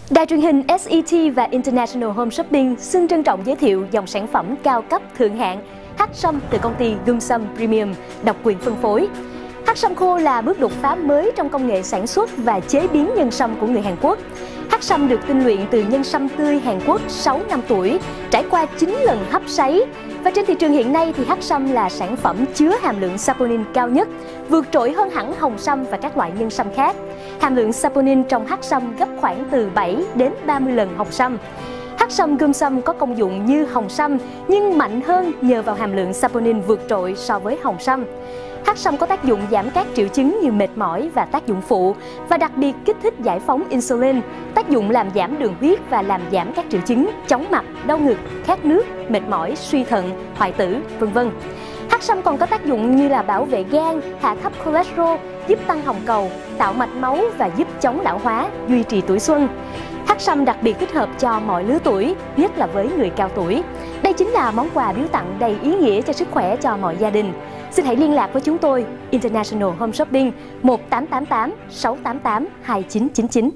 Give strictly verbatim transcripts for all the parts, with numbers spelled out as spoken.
Đài truyền hình ét e tê và International Home Shopping xin trân trọng giới thiệu dòng sản phẩm cao cấp thượng hạng hắc sâm từ công ty Gungsam Premium, độc quyền phân phối. Hắc sâm khô là bước đột phá mới trong công nghệ sản xuất và chế biến nhân sâm của người Hàn Quốc. Hắc sâm được tinh luyện từ nhân sâm tươi Hàn Quốc sáu năm tuổi, trải qua chín lần hấp sấy. Và trên thị trường hiện nay thì hắc sâm là sản phẩm chứa hàm lượng saponin cao nhất, vượt trội hơn hẳn hồng sâm và các loại nhân sâm khác. Hàm lượng saponin trong hắc sâm gấp khoảng từ bảy đến ba mươi lần hồng sâm. Hắc sâm Gungsam có công dụng như hồng sâm nhưng mạnh hơn nhờ vào hàm lượng saponin vượt trội so với hồng sâm. Hắc sâm có tác dụng giảm các triệu chứng như mệt mỏi và tác dụng phụ, và đặc biệt kích thích giải phóng insulin, tác dụng làm giảm đường huyết và làm giảm các triệu chứng chóng mặt, đau ngực, khát nước, mệt mỏi, suy thận, hoại tử, vân vân. Hắc sâm còn có tác dụng như là bảo vệ gan, hạ thấp cholesterol, giúp tăng hồng cầu, tạo mạch máu và giúp chống lão hóa, duy trì tuổi xuân. Hắc sâm đặc biệt thích hợp cho mọi lứa tuổi, nhất là với người cao tuổi. Đây chính là món quà biếu tặng đầy ý nghĩa cho sức khỏe cho mọi gia đình. Xin hãy liên lạc với chúng tôi, International Home Shopping một tám tám tám sáu tám tám hai chín chín chín.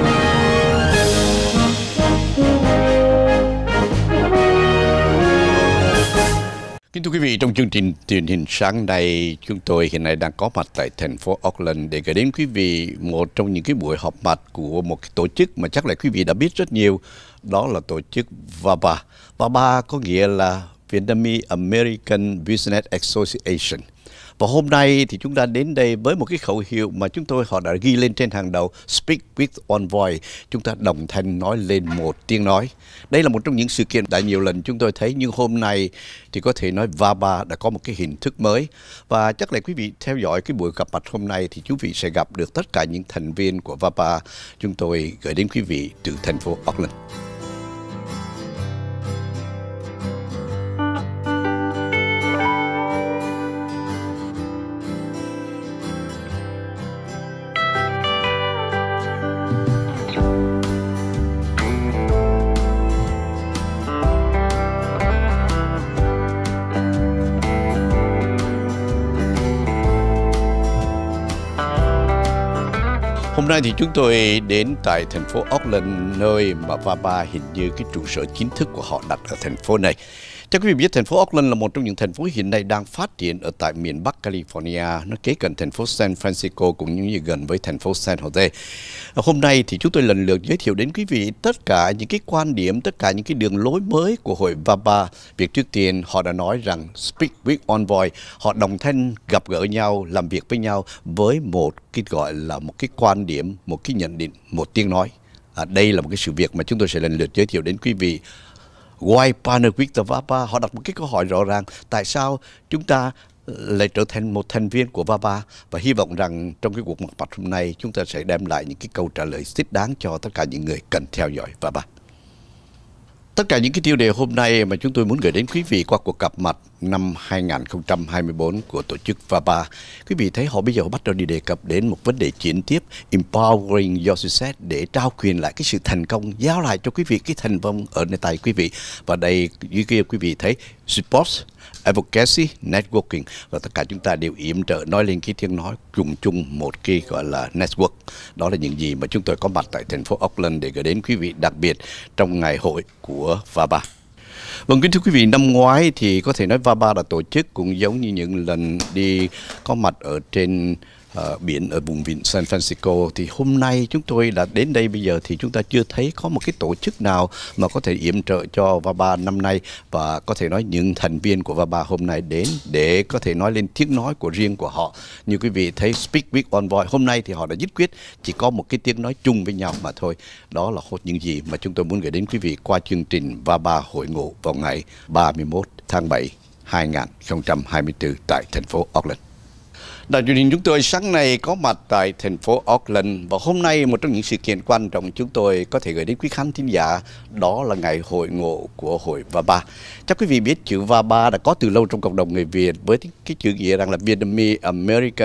Kính thưa quý vị, trong chương trình truyền hình sáng nay, chúng tôi hiện nay đang có mặt tại thành phố Auckland để gửi đến quý vị một trong những cái buổi họp mặt của một cái tổ chức mà chắc là quý vị đã biết rất nhiều, đó là tổ chức vê a bê a. vê a bê a có nghĩa là Vietnamese American Business Association. Và hôm nay thì chúng ta đến đây với một cái khẩu hiệu mà chúng tôi họ đã ghi lên trên hàng đầu, Speak with one voice, chúng ta đồng thanh nói lên một tiếng nói. Đây là một trong những sự kiện đã nhiều lần chúng tôi thấy, nhưng hôm nay thì có thể nói vê a bê a đã có một cái hình thức mới. Và chắc là quý vị theo dõi cái buổi gặp mặt hôm nay thì quý vị sẽ gặp được tất cả những thành viên của vê a bê a. Chúng tôi gửi đến quý vị từ thành phố Auckland. Hôm nay thì chúng tôi đến tại thành phố Auckland, nơi mà vê a bê a hình như cái trụ sở chính thức của họ đặt ở thành phố này. Chắc quý vị biết thành phố Auckland là một trong những thành phố hiện nay đang phát triển ở tại miền Bắc California, nó kế cận thành phố San Francisco cũng như gần với thành phố San Jose. Hôm nay thì chúng tôi lần lượt giới thiệu đến quý vị tất cả những cái quan điểm, tất cả những cái đường lối mới của hội vê a bê a. Việc trước tiên họ đã nói rằng Speak with one voice, họ đồng thanh gặp gỡ nhau, làm việc với nhau với một cái gọi là một cái quan điểm, một cái nhận định, một tiếng nói. À, đây là một cái sự việc mà chúng tôi sẽ lần lượt giới thiệu đến quý vị. Why partner with the vê a bê a? Họ đặt một cái câu hỏi rõ ràng, tại sao chúng ta lại trở thành một thành viên của vê a bê a, và hy vọng rằng trong cái cuộc gặp mặt hôm nay chúng ta sẽ đem lại những cái câu trả lời thích đáng cho tất cả những người cần theo dõi vê a bê a. Tất cả những cái tiêu đề hôm nay mà chúng tôi muốn gửi đến quý vị qua cuộc gặp mặt năm hai nghìn không trăm hai mươi tư của tổ chức vê a bê a. Quý vị thấy họ bây giờ họ bắt đầu đi đề cập đến một vấn đề chuyển tiếp, empowering your success, để trao quyền lại cái sự thành công, giao lại cho quý vị cái thành công ở nơi tay quý vị. Và đây dưới kia quý vị thấy support, advocacy, networking, và tất cả chúng ta đều yểm trợ nói lên cái tiếng nói chung chung một cái gọi là network. Đó là những gì mà chúng tôi có mặt tại thành phố Auckland để gửi đến quý vị, đặc biệt trong ngày hội của vê a bê a. Vâng, kính thưa quý vị, năm ngoái thì có thể nói vê a bê a đã tổ chức cũng giống như những lần đi có mặt ở trên uh, biển ở vùng vịnh San Francisco, thì hôm nay chúng tôi đã đến đây. Bây giờ thì chúng ta chưa thấy có một cái tổ chức nào mà có thể yểm trợ cho vê a bê a năm nay, và có thể nói những thành viên của vê a bê a hôm nay đến để có thể nói lên tiếng nói của riêng của họ. Như quý vị thấy Speak with one voice, hôm nay thì họ đã nhất quyết chỉ có một cái tiếng nói chung với nhau mà thôi. Đó là những gì mà chúng tôi muốn gửi đến quý vị qua chương trình vê a bê a hội ngộ vào ngày ba mươi mốt tháng bảy hai nghìn không trăm hai mươi tư tại thành phố Auckland. Đài truyền hình chúng tôi sáng nay có mặt tại thành phố Auckland, và hôm nay một trong những sự kiện quan trọng chúng tôi có thể gửi đến quý khán thính giả, đó là ngày hội ngộ của hội vê a bê a. Chắc quý vị biết chữ vê a bê a đã có từ lâu trong cộng đồng người Việt với cái chữ nghĩa rằng là Vietnamese American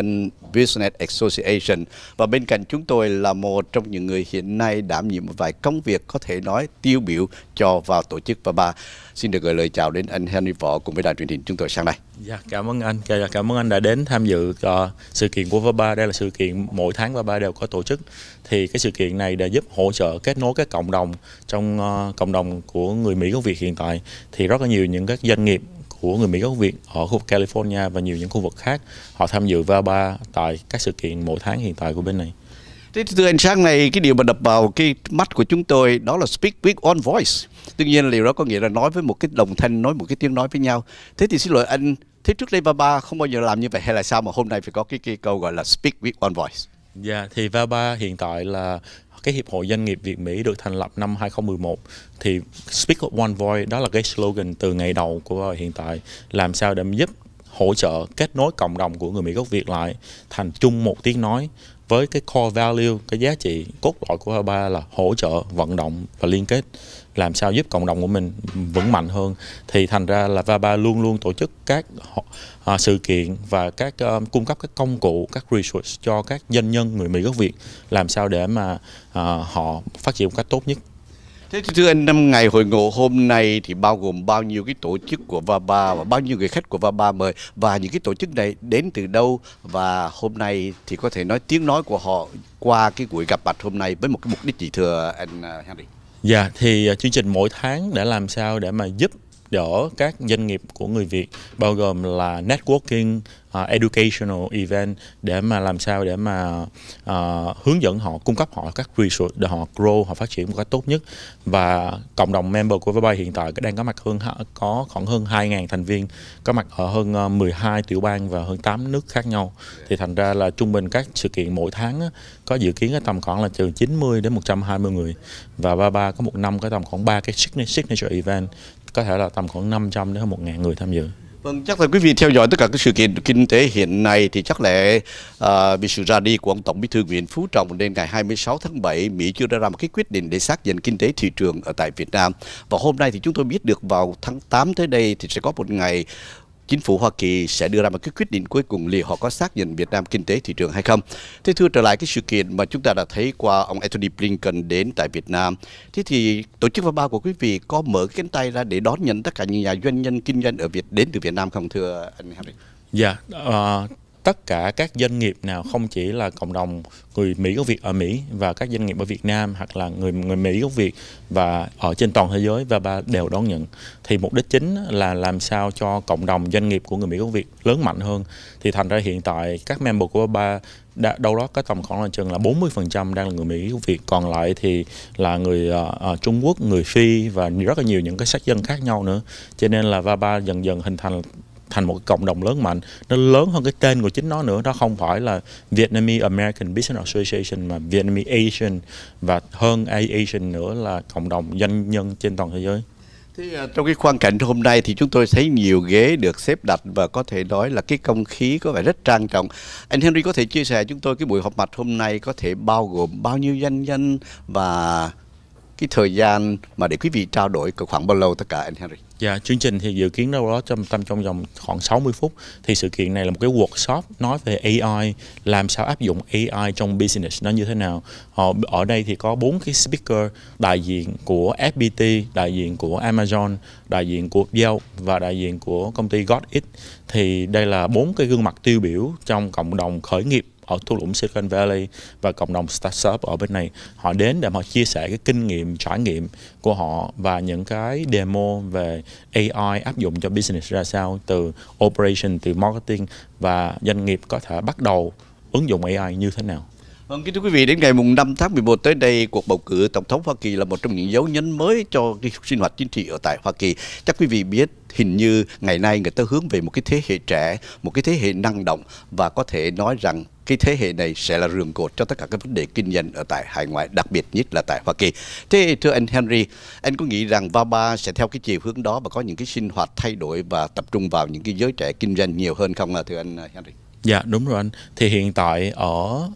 Business Association. Và bên cạnh chúng tôi là một trong những người hiện nay đảm nhiệm một vài công việc có thể nói tiêu biểu cho vào tổ chức vê a bê a. Xin được gửi lời chào đến anh Henry Võ cùng với đài truyền hình chúng tôi sáng nay. Dạ, cảm ơn anh. Cảm ơn anh đã đến tham dự uh, sự kiện của vê a bê a. Đây là sự kiện mỗi tháng vê a bê a đều có tổ chức. Thì cái sự kiện này đã giúp hỗ trợ kết nối các cộng đồng trong uh, cộng đồng của người Mỹ gốc Việt hiện tại. Thì rất là nhiều những các doanh nghiệp của người Mỹ gốc Việt ở khu vực California và nhiều những khu vực khác họ tham dự vê a bê a tại các sự kiện mỗi tháng hiện tại của bên này. Thế từ anh sáng này, cái điều mà đập vào cái mắt của chúng tôi đó là speak with one voice. Tuy nhiên điều đó có nghĩa là nói với một cái đồng thanh, nói một cái tiếng nói với nhau. Thế thì xin lỗi anh, thế trước đây vê a bê a không bao giờ làm như vậy hay là sao mà hôm nay phải có cái, cái câu gọi là speak with one voice? Dạ, yeah, thì vê a bê a hiện tại là cái Hiệp hội Doanh nghiệp Việt Mỹ được thành lập năm hai không một một. Thì Speak with One Voice đó là cái slogan từ ngày đầu của hiện tại, làm sao để giúp hỗ trợ kết nối cộng đồng của người Mỹ gốc Việt lại thành chung một tiếng nói với cái core value, cái giá trị cốt lõi của vê a bê a là hỗ trợ, vận động và liên kết, làm sao giúp cộng đồng của mình vững mạnh hơn. Thì thành ra là vê a bê a luôn luôn tổ chức các uh, sự kiện và các uh, cung cấp các công cụ, các resource cho các doanh nhân người Mỹ gốc Việt, làm sao để mà uh, họ phát triển một cách tốt nhất. Thế thưa anh, năm ngày hội ngộ hôm nay thì bao gồm bao nhiêu cái tổ chức của vê a bê a và bao nhiêu người khách của vê a bê a mời, và những cái tổ chức này đến từ đâu, và hôm nay thì có thể nói tiếng nói của họ qua cái buổi gặp mặt hôm nay với một cái mục đích gì thưa anh Henry? Dạ, yeah, thì uh, chương trình mỗi tháng để làm sao để mà giúp đỡ các doanh nghiệp của người Việt, bao gồm là networking, uh, educational event, để mà làm sao để mà uh, hướng dẫn họ, cung cấp họ các resource để họ grow, họ phát triển một cách tốt nhất. Và cộng đồng member của vê a bê a hiện tại đang có mặt hơn có khoảng hơn hai nghìn thành viên, có mặt ở hơn uh, mười hai tiểu bang và hơn tám nước khác nhau. Thì thành ra là trung bình các sự kiện mỗi tháng á, có dự kiến cái tầm khoảng là từ chín mươi đến một trăm hai mươi người, và vê a bê a có một năm có tầm khoảng ba cái signature event, có thể là tầm khoảng năm trăm đến hơn một nghìn người tham dự. Vâng, chắc là quý vị theo dõi tất cả các sự kiện kinh tế hiện nay thì chắc lẽ uh, vì sự ra đi của ông Tổng Bí thư Nguyễn Phú Trọng đến ngày hai mươi sáu tháng bảy, Mỹ chưa đưa ra một cái quyết định để xác nhận kinh tế thị trường ở tại Việt Nam. Và hôm nay thì chúng tôi biết được vào tháng tám tới đây thì sẽ có một ngày Chính phủ Hoa Kỳ sẽ đưa ra một cái quyết định cuối cùng liệu họ có xác nhận Việt Nam kinh tế thị trường hay không. Thế thưa trở lại cái sự kiện mà chúng ta đã thấy qua ông Antony Blinken đến tại Việt Nam. Thế thì tổ chức vê a bê a của quý vị có mở cái cánh tay ra để đón nhận tất cả những nhà doanh nhân kinh doanh ở Việt đến từ Việt Nam không thưa anh Henry? Dạ, yeah, uh, tất cả các doanh nghiệp nào không chỉ là cộng đồng người Mỹ gốc Việt ở Mỹ và các doanh nghiệp ở Việt Nam hoặc là người người Mỹ gốc Việt và ở trên toàn thế giới, vê a bê a đều đón nhận. Thì mục đích chính là làm sao cho cộng đồng doanh nghiệp của người Mỹ gốc Việt lớn mạnh hơn. Thì thành ra hiện tại các member của vê a bê a đã, đâu đó có tầm khoảng là chừng là bốn mươi phần trăm đang là người Mỹ gốc Việt, còn lại thì là người uh, uh, Trung Quốc, người Phi và rất là nhiều những cái sắc dân khác nhau nữa. Cho nên là vê a bê a dần dần hình thành thành một cái cộng đồng lớn mạnh, nó lớn hơn cái tên của chính nó nữa. Nó không phải là Vietnamese American Business Association mà Vietnamese Asian, và hơn Asian nữa là cộng đồng doanh nhân trên toàn thế giới. Thế, trong cái khoang cảnh hôm nay thì chúng tôi thấy nhiều ghế được xếp đặt và có thể nói là cái không khí có vẻ rất trang trọng. Anh Henry có thể chia sẻ chúng tôi cái buổi họp mặt hôm nay có thể bao gồm bao nhiêu doanh nhân và cái thời gian mà để quý vị trao đổi khoảng bao lâu tất cả anh Henry? Dạ, yeah, chương trình thì dự kiến đâu đó trong tâm trong vòng khoảng sáu mươi phút. Thì sự kiện này là một cái workshop nói về a i, làm sao áp dụng a i trong business nó như thế nào. Họ ở đây thì có bốn cái speaker, đại diện của ép pê tê, đại diện của Amazon, đại diện của Yelp và đại diện của công ty GotIt. Thì đây là bốn cái gương mặt tiêu biểu trong cộng đồng khởi nghiệp ở thung lũng Silicon Valley và cộng đồng startup ở bên này. Họ đến để họ chia sẻ cái kinh nghiệm, trải nghiệm của họ và những cái demo về a i áp dụng cho business ra sao, từ operation, từ marketing, và doanh nghiệp có thể bắt đầu ứng dụng a i như thế nào. Vâng, kính thưa quý vị, đến ngày năm tháng mười một tới đây, cuộc bầu cử Tổng thống Hoa Kỳ là một trong những dấu nhấn mới cho cái sinh hoạt chính trị ở tại Hoa Kỳ. Chắc quý vị biết, hình như ngày nay người ta hướng về một cái thế hệ trẻ, một cái thế hệ năng động, và có thể nói rằng cái thế hệ này sẽ là rường cột cho tất cả các vấn đề kinh doanh ở tại hải ngoại, đặc biệt nhất là tại Hoa Kỳ. Thế thưa anh Henry, anh có nghĩ rằng vê a bê a sẽ theo cái chiều hướng đó và có những cái sinh hoạt thay đổi và tập trung vào những cái giới trẻ kinh doanh nhiều hơn không thưa anh Henry? Dạ, đúng rồi anh. Thì hiện tại ở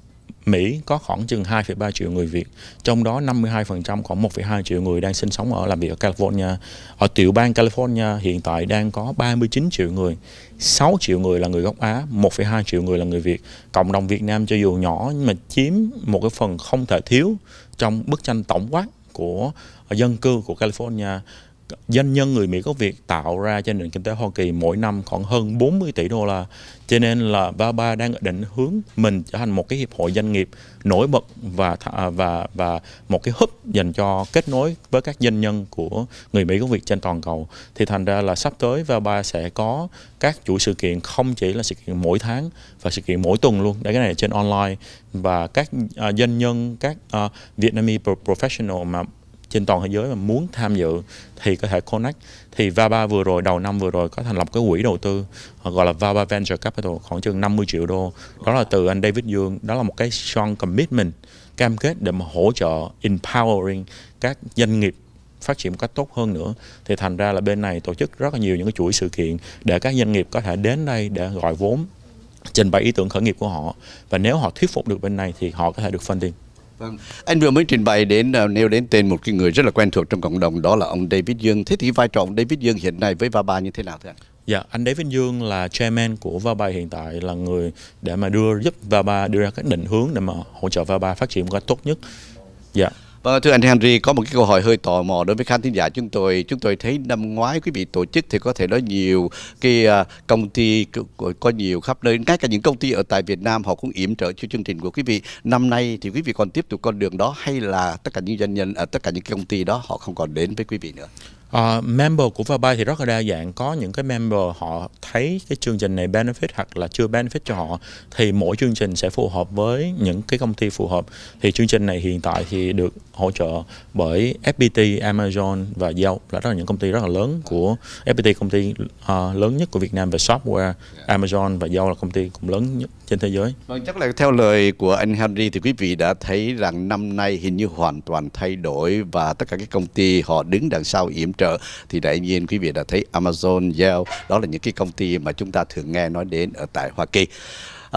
Mỹ có khoảng chừng hai phẩy ba triệu người Việt, trong đó năm mươi hai phần trăm khoảng một phẩy hai triệu người đang sinh sống ở làm việc ở California. Ở tiểu bang California hiện tại đang có ba mươi chín triệu người, sáu triệu người là người gốc Á, một phẩy hai triệu người là người Việt. Cộng đồng Việt Nam cho dù nhỏ nhưng mà chiếm một cái phần không thể thiếu trong bức tranh tổng quát của dân cư của California. Doanh nhân người Mỹ gốc Việt tạo ra cho nền kinh tế Hoa Kỳ mỗi năm khoảng hơn bốn mươi tỷ đô la. Cho nên là vê a bê a đang định hướng mình trở thành một cái hiệp hội doanh nghiệp nổi bật và và và một cái hub dành cho kết nối với các doanh nhân của người Mỹ gốc Việt trên toàn cầu. Thì thành ra là sắp tới vê a bê a sẽ có các chuỗi sự kiện, không chỉ là sự kiện mỗi tháng và sự kiện mỗi tuần luôn. Đấy, cái này trên online, và các uh, doanh nhân, các uh, Vietnamese professional mà trên toàn thế giới mà muốn tham dự thì có thể connect. Thì vê a bê a vừa rồi, đầu năm vừa rồi có thành lập cái quỹ đầu tư gọi là vê a bê a Venture Capital, khoảng chừng năm mươi triệu đô. Đó là từ anh David Dương. Đó là một cái strong commitment, cam kết để mà hỗ trợ empowering các doanh nghiệp phát triển một cách tốt hơn nữa. Thì thành ra là bên này tổ chức rất là nhiều những cái chuỗi sự kiện để các doanh nghiệp có thể đến đây để gọi vốn, trình bày ý tưởng khởi nghiệp của họ, và nếu họ thuyết phục được bên này thì họ có thể được funding. Vâng. Anh vừa mới trình bày đến uh, nêu đến tên một cái người rất là quen thuộc trong cộng đồng, đó là ông David Dương. Thế thì vai trò ông David Dương hiện nay với vê a bê a như thế nào thưa anh? Dạ, anh David Dương là chairman của vê a bê a hiện tại, là người để mà đưa giúp vê a bê a đưa ra các định hướng để mà hỗ trợ vê a bê a phát triển một cách tốt nhất. Dạ. Vâng, thưa anh Henry, có một cái câu hỏi hơi tò mò đối với khán thính giả chúng tôi. Chúng tôi thấy năm ngoái quý vị tổ chức thì có thể nói nhiều cái uh, công ty có nhiều khắp nơi, ngay cả những công ty ở tại Việt Nam họ cũng yểm trợ cho chương trình của quý vị. Năm nay thì quý vị còn tiếp tục con đường đó, hay là tất cả những doanh nhân ở tất cả những công ty đó họ không còn đến với quý vị nữa? Uh, member của vê a bê a thì rất là đa dạng. Có những cái member họ thấy cái chương trình này benefit hoặc là chưa benefit cho họ, thì mỗi chương trình sẽ phù hợp với những cái công ty phù hợp. Thì chương trình này hiện tại thì được hỗ trợ bởi ép pê tê, Amazon và Yelp, là rất là những công ty rất là lớn của ép pê tê, công ty uh, lớn nhất của Việt Nam về software. Amazon và Yelp là công ty cũng lớn nhất trên thế giới. Vâng, chắc là theo lời của anh Henry thì quý vị đã thấy rằng năm nay hình như hoàn toàn thay đổi, và tất cả các công ty họ đứng đằng sau yểm trợ. Thì đại nhiên quý vị đã thấy Amazon, Yelp, đó là những cái công ty mà chúng ta thường nghe nói đến ở tại Hoa Kỳ. À,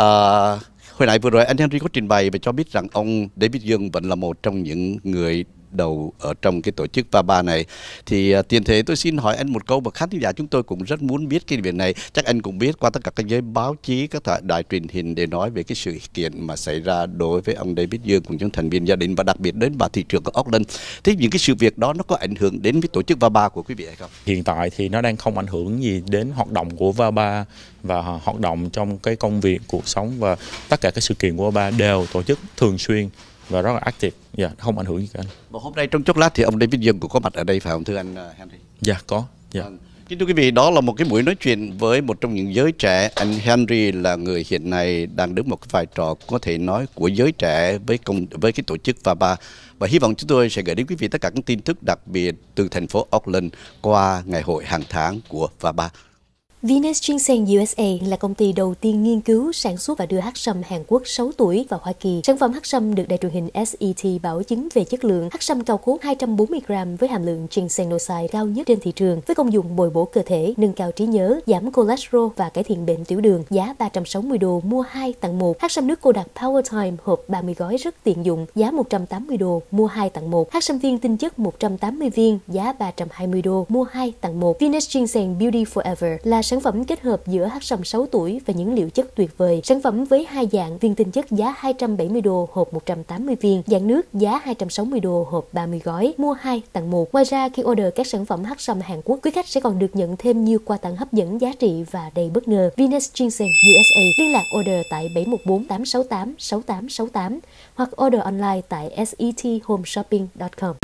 hồi nãy vừa rồi anh Henry có trình bày và cho biết rằng ông David Dương vẫn là một trong những người đầu ở trong cái tổ chức vê a bê a này. Thì uh, tiền thể tôi xin hỏi anh một câu mà khán thính giả chúng tôi cũng rất muốn biết cái việc này. Chắc anh cũng biết qua tất cả các giới báo chí, các đài truyền hình để nói về cái sự kiện mà xảy ra đối với ông David Dương cùng những thành viên gia đình, và đặc biệt đến bà thị trưởng của Auckland. Thế những cái sự việc đó nó có ảnh hưởng đến với tổ chức vê a bê a của quý vị hay không? Hiện tại thì nó đang không ảnh hưởng gì đến hoạt động của vê a bê a và hoạt động trong cái công việc, cuộc sống, và tất cả các sự kiện của vê a bê a đều tổ chức thường xuyên và rất là active. Dạ, yeah, không ảnh hưởng gì cả anh. Và hôm nay trong chốc lát thì ông David Dương cũng có mặt ở đây phải không thưa anh Henry? Dạ, yeah, có. Dạ. Yeah. Kính thưa quý vị, đó là một cái buổi nói chuyện với một trong những giới trẻ. Anh Henry là người hiện nay đang đứng một cái vai trò có thể nói của giới trẻ với công với cái tổ chức vê a bê a. Và hy vọng chúng tôi sẽ gửi đến quý vị tất cả các tin tức đặc biệt từ thành phố Auckland qua ngày hội hàng tháng của vê a bê a. Venus Ginseng u ét a là công ty đầu tiên nghiên cứu, sản xuất và đưa hắc sâm Hàn Quốc sáu tuổi vào Hoa Kỳ. Sản phẩm hắc sâm được đài truyền hình ét e tê bảo chứng về chất lượng. Hắc sâm cao cốt hai trăm bốn mươi gram với hàm lượng ginsenoside cao nhất trên thị trường, với công dụng bồi bổ cơ thể, nâng cao trí nhớ, giảm cholesterol và cải thiện bệnh tiểu đường. Giá ba trăm sáu mươi đô mua hai tặng một. Hắc sâm nước cô đặc Power Time hộp ba mươi gói rất tiện dụng, giá một trăm tám mươi đô mua hai tặng một. Hắc sâm viên tinh chất một trăm tám mươi viên, giá ba trăm hai mươi đô mua hai tặng một. Venus Ginseng Beauty Forever là sản phẩm kết hợp giữa hắc sâm sáu tuổi và những liệu chất tuyệt vời. Sản phẩm với hai dạng: viên tinh chất giá hai trăm bảy mươi đô hộp một trăm tám mươi viên, dạng nước giá hai trăm sáu mươi đô hộp ba mươi gói, mua hai tặng một. Ngoài ra, khi order các sản phẩm hắc sâm Hàn Quốc, quý khách sẽ còn được nhận thêm nhiều quà tặng hấp dẫn, giá trị và đầy bất ngờ. Venus Ginseng u ét a liên lạc order tại bảy một bốn tám sáu tám sáu tám sáu tám hoặc order online tại s e t home shopping chấm com.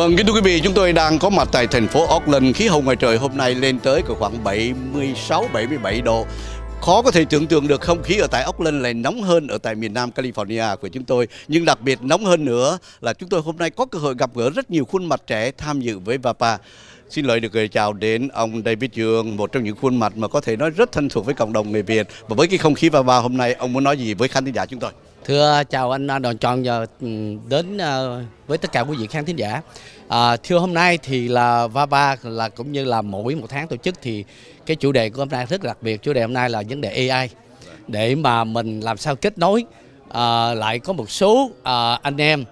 Vâng, kính thưa quý vị, chúng tôi đang có mặt tại thành phố Auckland. Khí hậu ngoài trời hôm nay lên tới khoảng bảy mươi sáu bảy mươi bảy độ. Khó có thể tưởng tượng được không khí ở tại Auckland lại nóng hơn ở tại miền Nam California của chúng tôi. Nhưng đặc biệt nóng hơn nữa là chúng tôi hôm nay có cơ hội gặp gỡ rất nhiều khuôn mặt trẻ tham dự với vê a pê a. Xin lời được gửi chào đến ông David Dương, một trong những khuôn mặt mà có thể nói rất thân thuộc với cộng đồng người Việt. Và với cái không khí vê a pê a hôm nay, ông muốn nói gì với khán thính giả chúng tôi? Thưa chào anh Đoàn Tròn và đến với tất cả quý vị khán thính giả. À, thưa hôm nay thì là vê a pê a là cũng như là mỗi một tháng tổ chức thì cái chủ đề của hôm nay rất đặc biệt. Chủ đề hôm nay là vấn đề a i, để mà mình làm sao kết nối à, lại có một số à, anh em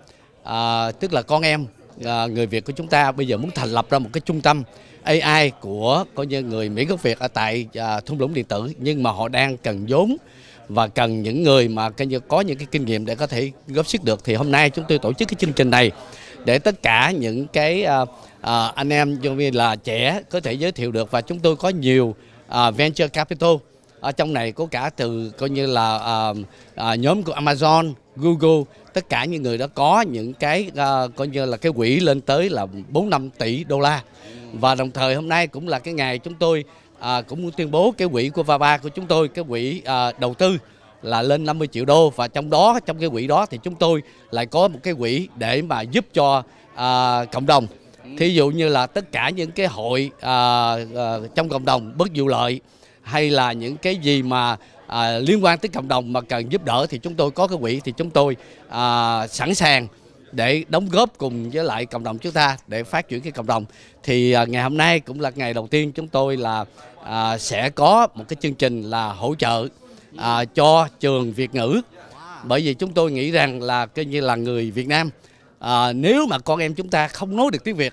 à, tức là con em à, người Việt của chúng ta bây giờ muốn thành lập ra một cái trung tâm a i của coi như người Mỹ gốc Việt ở tại à, thung lũng điện tử, nhưng mà họ đang cần vốn và cần những người mà có những cái kinh nghiệm để có thể góp sức được. Thì hôm nay chúng tôi tổ chức cái chương trình này để tất cả những cái uh, uh, anh em nhân viên là trẻ có thể giới thiệu được, và chúng tôi có nhiều uh, venture capital ở trong này, có cả từ coi như là uh, uh, nhóm của Amazon, Google, tất cả những người đó có những cái uh, coi như là cái quỹ lên tới là bốn năm tỷ đô la. Và đồng thời hôm nay cũng là cái ngày chúng tôi À, cũng muốn tuyên bố cái quỹ của vê a pê a của chúng tôi, cái quỹ à, đầu tư là lên năm mươi triệu đô, và trong đó trong cái quỹ đó thì chúng tôi lại có một cái quỹ để mà giúp cho à, cộng đồng. Thí dụ như là tất cả những cái hội à, à, trong cộng đồng bất vụ lợi, hay là những cái gì mà à, liên quan tới cộng đồng mà cần giúp đỡ, thì chúng tôi có cái quỹ, thì chúng tôi à, sẵn sàng để đóng góp cùng với lại cộng đồng chúng ta để phát triển cái cộng đồng. Thì à, ngày hôm nay cũng là ngày đầu tiên chúng tôi là à, sẽ có một cái chương trình là hỗ trợ à, cho trường Việt ngữ, bởi vì chúng tôi nghĩ rằng là coi như là người Việt Nam à, nếu mà con em chúng ta không nói được tiếng Việt,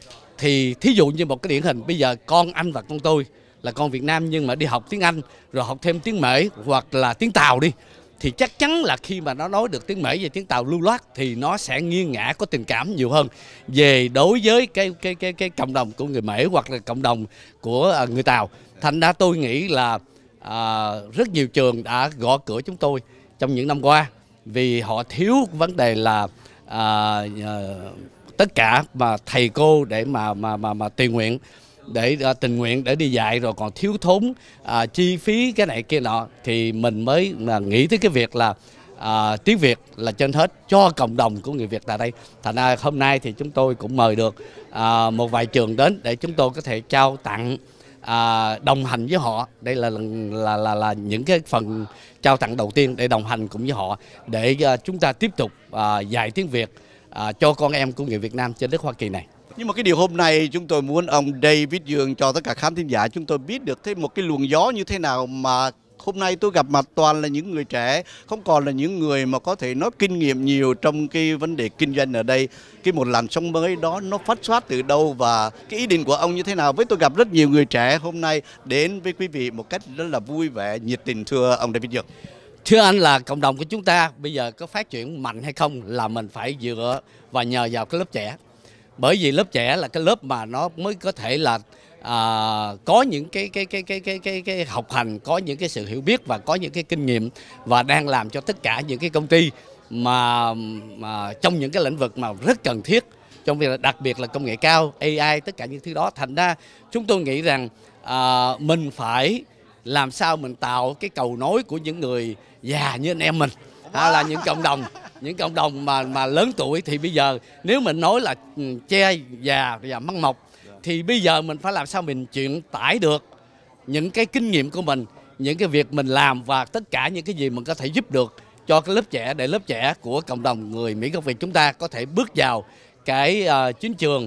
thì thí dụ như một cái điển hình bây giờ con anh và con tôi là con Việt Nam nhưng mà đi học tiếng Anh rồi học thêm tiếng Mễ hoặc là tiếng Tàu đi, thì chắc chắn là khi mà nó nói được tiếng Mễ và tiếng Tàu lưu loát thì nó sẽ nghiêng ngã, có tình cảm nhiều hơn về đối với cái cái cái cái cộng đồng của người Mễ hoặc là cộng đồng của người Tàu. Thành ra tôi nghĩ là à, rất nhiều trường đã gõ cửa chúng tôi trong những năm qua vì họ thiếu vấn đề là à, à, tất cả mà thầy cô để mà mà mà mà tình nguyện để uh, tình nguyện để đi dạy, rồi còn thiếu thốn uh, chi phí cái này kia nọ, thì mình mới uh, nghĩ tới cái việc là uh, tiếng Việt là trên hết cho cộng đồng của người Việt tại đây. Thành ra hôm nay thì chúng tôi cũng mời được uh, một vài trường đến để chúng tôi có thể trao tặng, uh, đồng hành với họ. Đây là là là là những cái phần trao tặng đầu tiên để đồng hành cùng với họ, để uh, chúng ta tiếp tục uh, dạy tiếng Việt uh, cho con em của người Việt Nam trên đất Hoa Kỳ này. Nhưng mà cái điều hôm nay chúng tôi muốn ông David Dương cho tất cả khán thính giả chúng tôi biết được thêm một cái luồng gió như thế nào mà hôm nay tôi gặp mặt toàn là những người trẻ, không còn là những người mà có thể nói kinh nghiệm nhiều trong cái vấn đề kinh doanh ở đây. Cái một làn sóng mới đó nó phát xuất từ đâu và cái ý định của ông như thế nào? Với tôi gặp rất nhiều người trẻ hôm nay đến với quý vị một cách rất là vui vẻ, nhiệt tình, thưa ông David Dương. Thưa anh, là cộng đồng của chúng ta bây giờ có phát triển mạnh hay không là mình phải dựa và nhờ vào cái lớp trẻ. Bởi vì lớp trẻ là cái lớp mà nó mới có thể là à, có những cái cái, cái cái cái cái cái học hành, có những cái sự hiểu biết và có những cái kinh nghiệm, và đang làm cho tất cả những cái công ty mà, mà trong những cái lĩnh vực mà rất cần thiết, trong việc đặc biệt là công nghệ cao, a i, tất cả những thứ đó. Thành ra chúng tôi nghĩ rằng à, mình phải làm sao mình tạo cái cầu nối của những người già như anh em mình, hay là những cộng đồng những cộng đồng mà mà lớn tuổi. Thì bây giờ nếu mình nói là che già và măng mọc, thì bây giờ mình phải làm sao mình truyền tải được những cái kinh nghiệm của mình, những cái việc mình làm và tất cả những cái gì mình có thể giúp được cho cái lớp trẻ, để lớp trẻ của cộng đồng người Mỹ gốc Việt chúng ta có thể bước vào cái uh, chính trường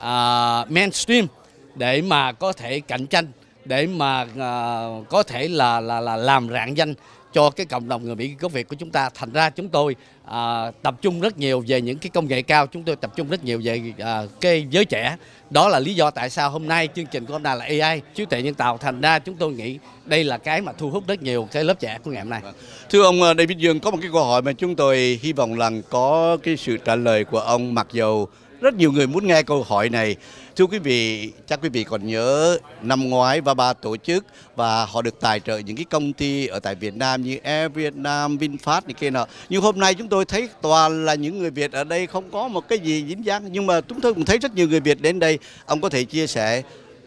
uh, mainstream để mà có thể cạnh tranh, để mà uh, có thể là là là làm rạng danh cho cái cộng đồng người Mỹ gốc Việt của chúng ta. Thành ra chúng tôi à, tập trung rất nhiều về những cái công nghệ cao, chúng tôi tập trung rất nhiều về à, cái giới trẻ. Đó là lý do tại sao hôm nay chương trình của hôm nay là a i, trí tuệ nhân tạo. Thành ra chúng tôi nghĩ đây là cái mà thu hút rất nhiều cái lớp trẻ của ngày hôm nay. Thưa ông David Dương, có một cái câu hỏi mà chúng tôi hy vọng rằng có cái sự trả lời của ông, mặc dù rất nhiều người muốn nghe câu hỏi này. Thưa quý vị, chắc quý vị còn nhớ năm ngoái vê a bê a tổ chức và họ được tài trợ những cái công ty ở tại Việt Nam như Air Vietnam, VinFast này kia nọ. Nhưng hôm nay chúng tôi thấy toàn là những người Việt ở đây, không có một cái gì dính dáng. Nhưng mà chúng tôi cũng thấy rất nhiều người Việt đến đây. Ông có thể chia sẻ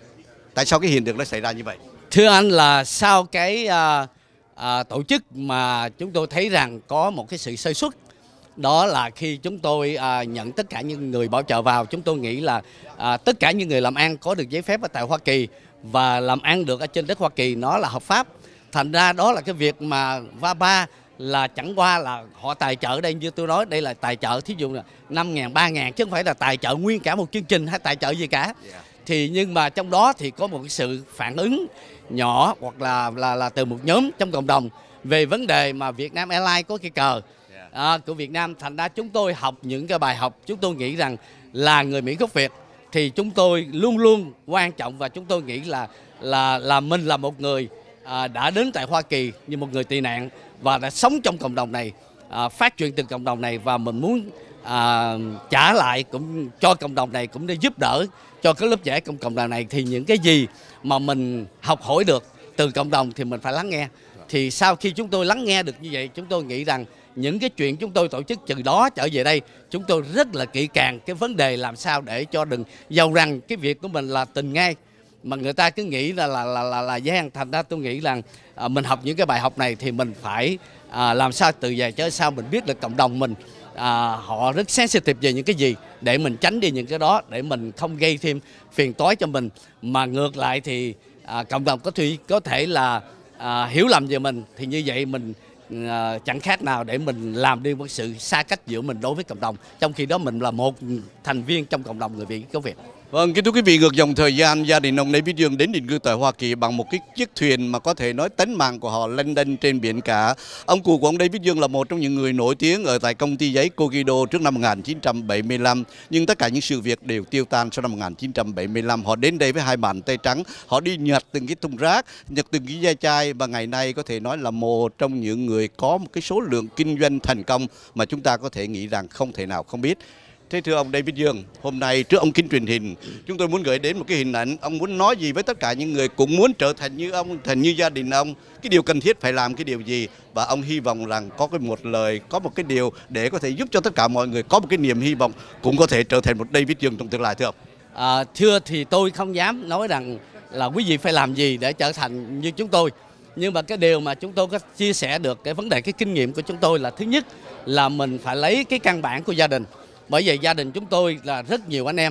tại sao cái hiện tượng nó xảy ra như vậy? Thưa anh, là sau cái à, à, tổ chức mà chúng tôi thấy rằng có một cái sự sơ suất. Đó là khi chúng tôi à, nhận tất cả những người bảo trợ vào, chúng tôi nghĩ là à, tất cả những người làm ăn có được giấy phép ở tại Hoa Kỳ và làm ăn được ở trên đất Hoa Kỳ nó là hợp pháp. Thành ra đó là cái việc mà vê a bê a là chẳng qua là họ tài trợ đây, như tôi nói, đây là tài trợ thí dụ là năm ngàn, ba ngàn chứ không phải là tài trợ nguyên cả một chương trình hay tài trợ gì cả. Thì nhưng mà trong đó thì có một cái sự phản ứng nhỏ hoặc là là là từ một nhóm trong cộng đồng về vấn đề mà Việt Nam Airlines có cái cờ à, của Việt Nam. Thành ra chúng tôi học những cái bài học, chúng tôi nghĩ rằng là người Mỹ gốc Việt thì chúng tôi luôn luôn quan trọng, và chúng tôi nghĩ là là là mình là một người à, đã đến tại Hoa Kỳ như một người tị nạn và đã sống trong cộng đồng này, à, phát triển từ cộng đồng này, và mình muốn à, trả lại cũng cho cộng đồng này, cũng để giúp đỡ cho cái lớp trẻ trong cộng đồng này. Thì những cái gì mà mình học hỏi được từ cộng đồng thì mình phải lắng nghe. Thì sau khi chúng tôi lắng nghe được như vậy, chúng tôi nghĩ rằng những cái chuyện chúng tôi tổ chức từ đó trở về đây, chúng tôi rất là kỹ càng cái vấn đề làm sao để cho đừng giàu rằng cái việc của mình là tình ngay mà người ta cứ nghĩ là là là là, là gian. Thành ra tôi nghĩ rằng à, mình học những cái bài học này thì mình phải à, làm sao từ về chứ sao mình biết được cộng đồng mình à, họ rất sensitive về những cái gì, để mình tránh đi những cái đó, để mình không gây thêm phiền toái cho mình, mà ngược lại thì à, cộng đồng có thể có thể là à, hiểu lầm về mình, thì như vậy mình à, chẳng khác nào để mình làm đi một sự xa cách giữa mình đối với cộng đồng, trong khi đó mình là một thành viên trong cộng đồng người Việt gốc Việt. Vâng, kính thưa quý vị, ngược dòng thời gian, gia đình ông David Dương đến định cư tại Hoa Kỳ bằng một cái chiếc thuyền mà có thể nói tính mạng của họ lênh đênh trên biển cả. Ông cụ của ông David Dương là một trong những người nổi tiếng ở tại công ty giấy Cogido trước năm một nghìn chín trăm bảy mươi lăm. Nhưng tất cả những sự việc đều tiêu tan sau năm một nghìn chín trăm bảy mươi lăm. Họ đến đây với hai bàn tay trắng, họ đi nhặt từng cái thùng rác, nhặt từng cái ve chai, và ngày nay có thể nói là một trong những người có một cái số lượng kinh doanh thành công mà chúng ta có thể nghĩ rằng không thể nào không biết. Thế thưa ông David Dương, hôm nay trước ông kính truyền hình, chúng tôi muốn gửi đến một cái hình ảnh. Ông muốn nói gì với tất cả những người cũng muốn trở thành như ông, thành như gia đình ông? Cái điều cần thiết phải làm cái điều gì? Và ông hy vọng rằng có cái một lời, có một cái điều để có thể giúp cho tất cả mọi người có một cái niềm hy vọng cũng có thể trở thành một David Dương trong tương lai, thưa ông? À, thưa thì tôi không dám nói rằng là quý vị phải làm gì để trở thành như chúng tôi. Nhưng mà cái điều mà chúng tôi có chia sẻ được cái vấn đề, cái kinh nghiệm của chúng tôi là thứ nhất là mình phải lấy cái căn bản của gia đình. Bởi vì gia đình chúng tôi là rất nhiều anh em,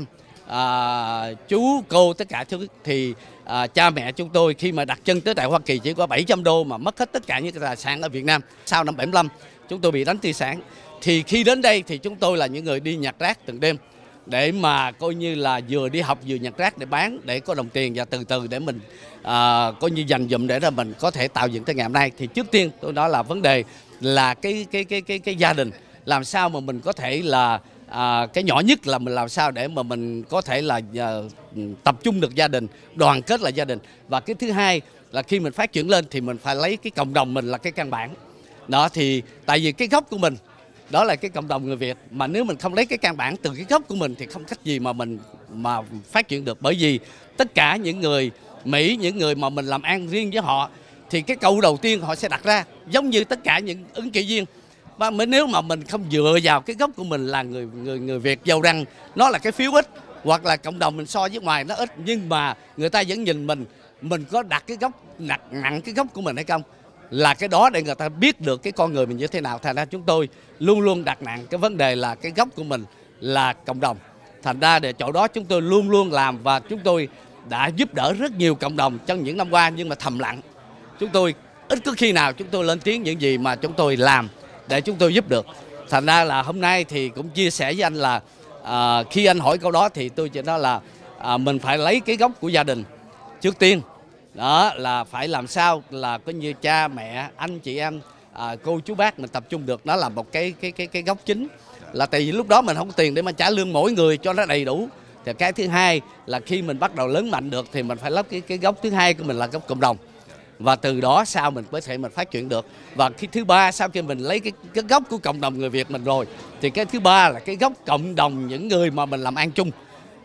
à, chú, cô, tất cả thứ. Thì à, cha mẹ chúng tôi khi mà đặt chân tới tại Hoa Kỳ chỉ có bảy trăm đô mà mất hết tất cả những cái tài sản ở Việt Nam. Sau năm bảy mươi lăm chúng tôi bị đánh tài sản. Thì khi đến đây thì chúng tôi là những người đi nhặt rác từng đêm, để mà coi như là vừa đi học vừa nhặt rác để bán, để có đồng tiền, và từ từ để mình à, coi như dành dụm để ra mình có thể tạo dựng tới ngày hôm nay. Thì trước tiên tôi nói là vấn đề là cái cái cái cái cái gia đình, làm sao mà mình có thể là à, cái nhỏ nhất là mình làm sao để mà mình có thể là à, tập trung được gia đình, đoàn kết là gia đình. Và cái thứ hai là khi mình phát triển lên thì mình phải lấy cái cộng đồng mình là cái căn bản. Đó thì tại vì cái gốc của mình đó là cái cộng đồng người Việt, mà nếu mình không lấy cái căn bản từ cái gốc của mình thì không cách gì mà mình mà phát triển được. Bởi vì tất cả những người Mỹ, những người mà mình làm ăn riêng với họ, thì cái câu đầu tiên họ sẽ đặt ra giống như tất cả những ứng cử viên. Và nếu mà mình không dựa vào cái gốc của mình là người người người Việt, giàu rằng nó là cái phiếu ít, hoặc là cộng đồng mình so với ngoài nó ít, nhưng mà người ta vẫn nhìn mình, mình có đặt cái gốc nặng nặng cái gốc của mình hay không, là cái đó để người ta biết được cái con người mình như thế nào. Thành ra chúng tôi luôn luôn đặt nặng cái vấn đề là cái gốc của mình là cộng đồng. Thành ra để chỗ đó chúng tôi luôn luôn làm, và chúng tôi đã giúp đỡ rất nhiều cộng đồng trong những năm qua, nhưng mà thầm lặng. Chúng tôi ít có khi nào chúng tôi lên tiếng những gì mà chúng tôi làm để chúng tôi giúp được. Thành ra là hôm nay thì cũng chia sẻ với anh là à, khi anh hỏi câu đó thì tôi chỉ nói là à, mình phải lấy cái gốc của gia đình trước tiên. Đó là phải làm sao là có như cha mẹ, anh chị em, à, cô chú bác mình tập trung được, nó là một cái cái cái cái gốc chính. Là tại vì lúc đó mình không có tiền để mà trả lương mỗi người cho nó đầy đủ. Thì cái thứ hai là khi mình bắt đầu lớn mạnh được thì mình phải lắp cái cái gốc thứ hai của mình là gốc cộng đồng. Và từ đó sau mình có thể mình phát triển được. Và cái thứ ba, sau khi mình lấy cái, cái gốc của cộng đồng người Việt mình rồi, thì cái thứ ba là cái gốc cộng đồng những người mà mình làm ăn chung.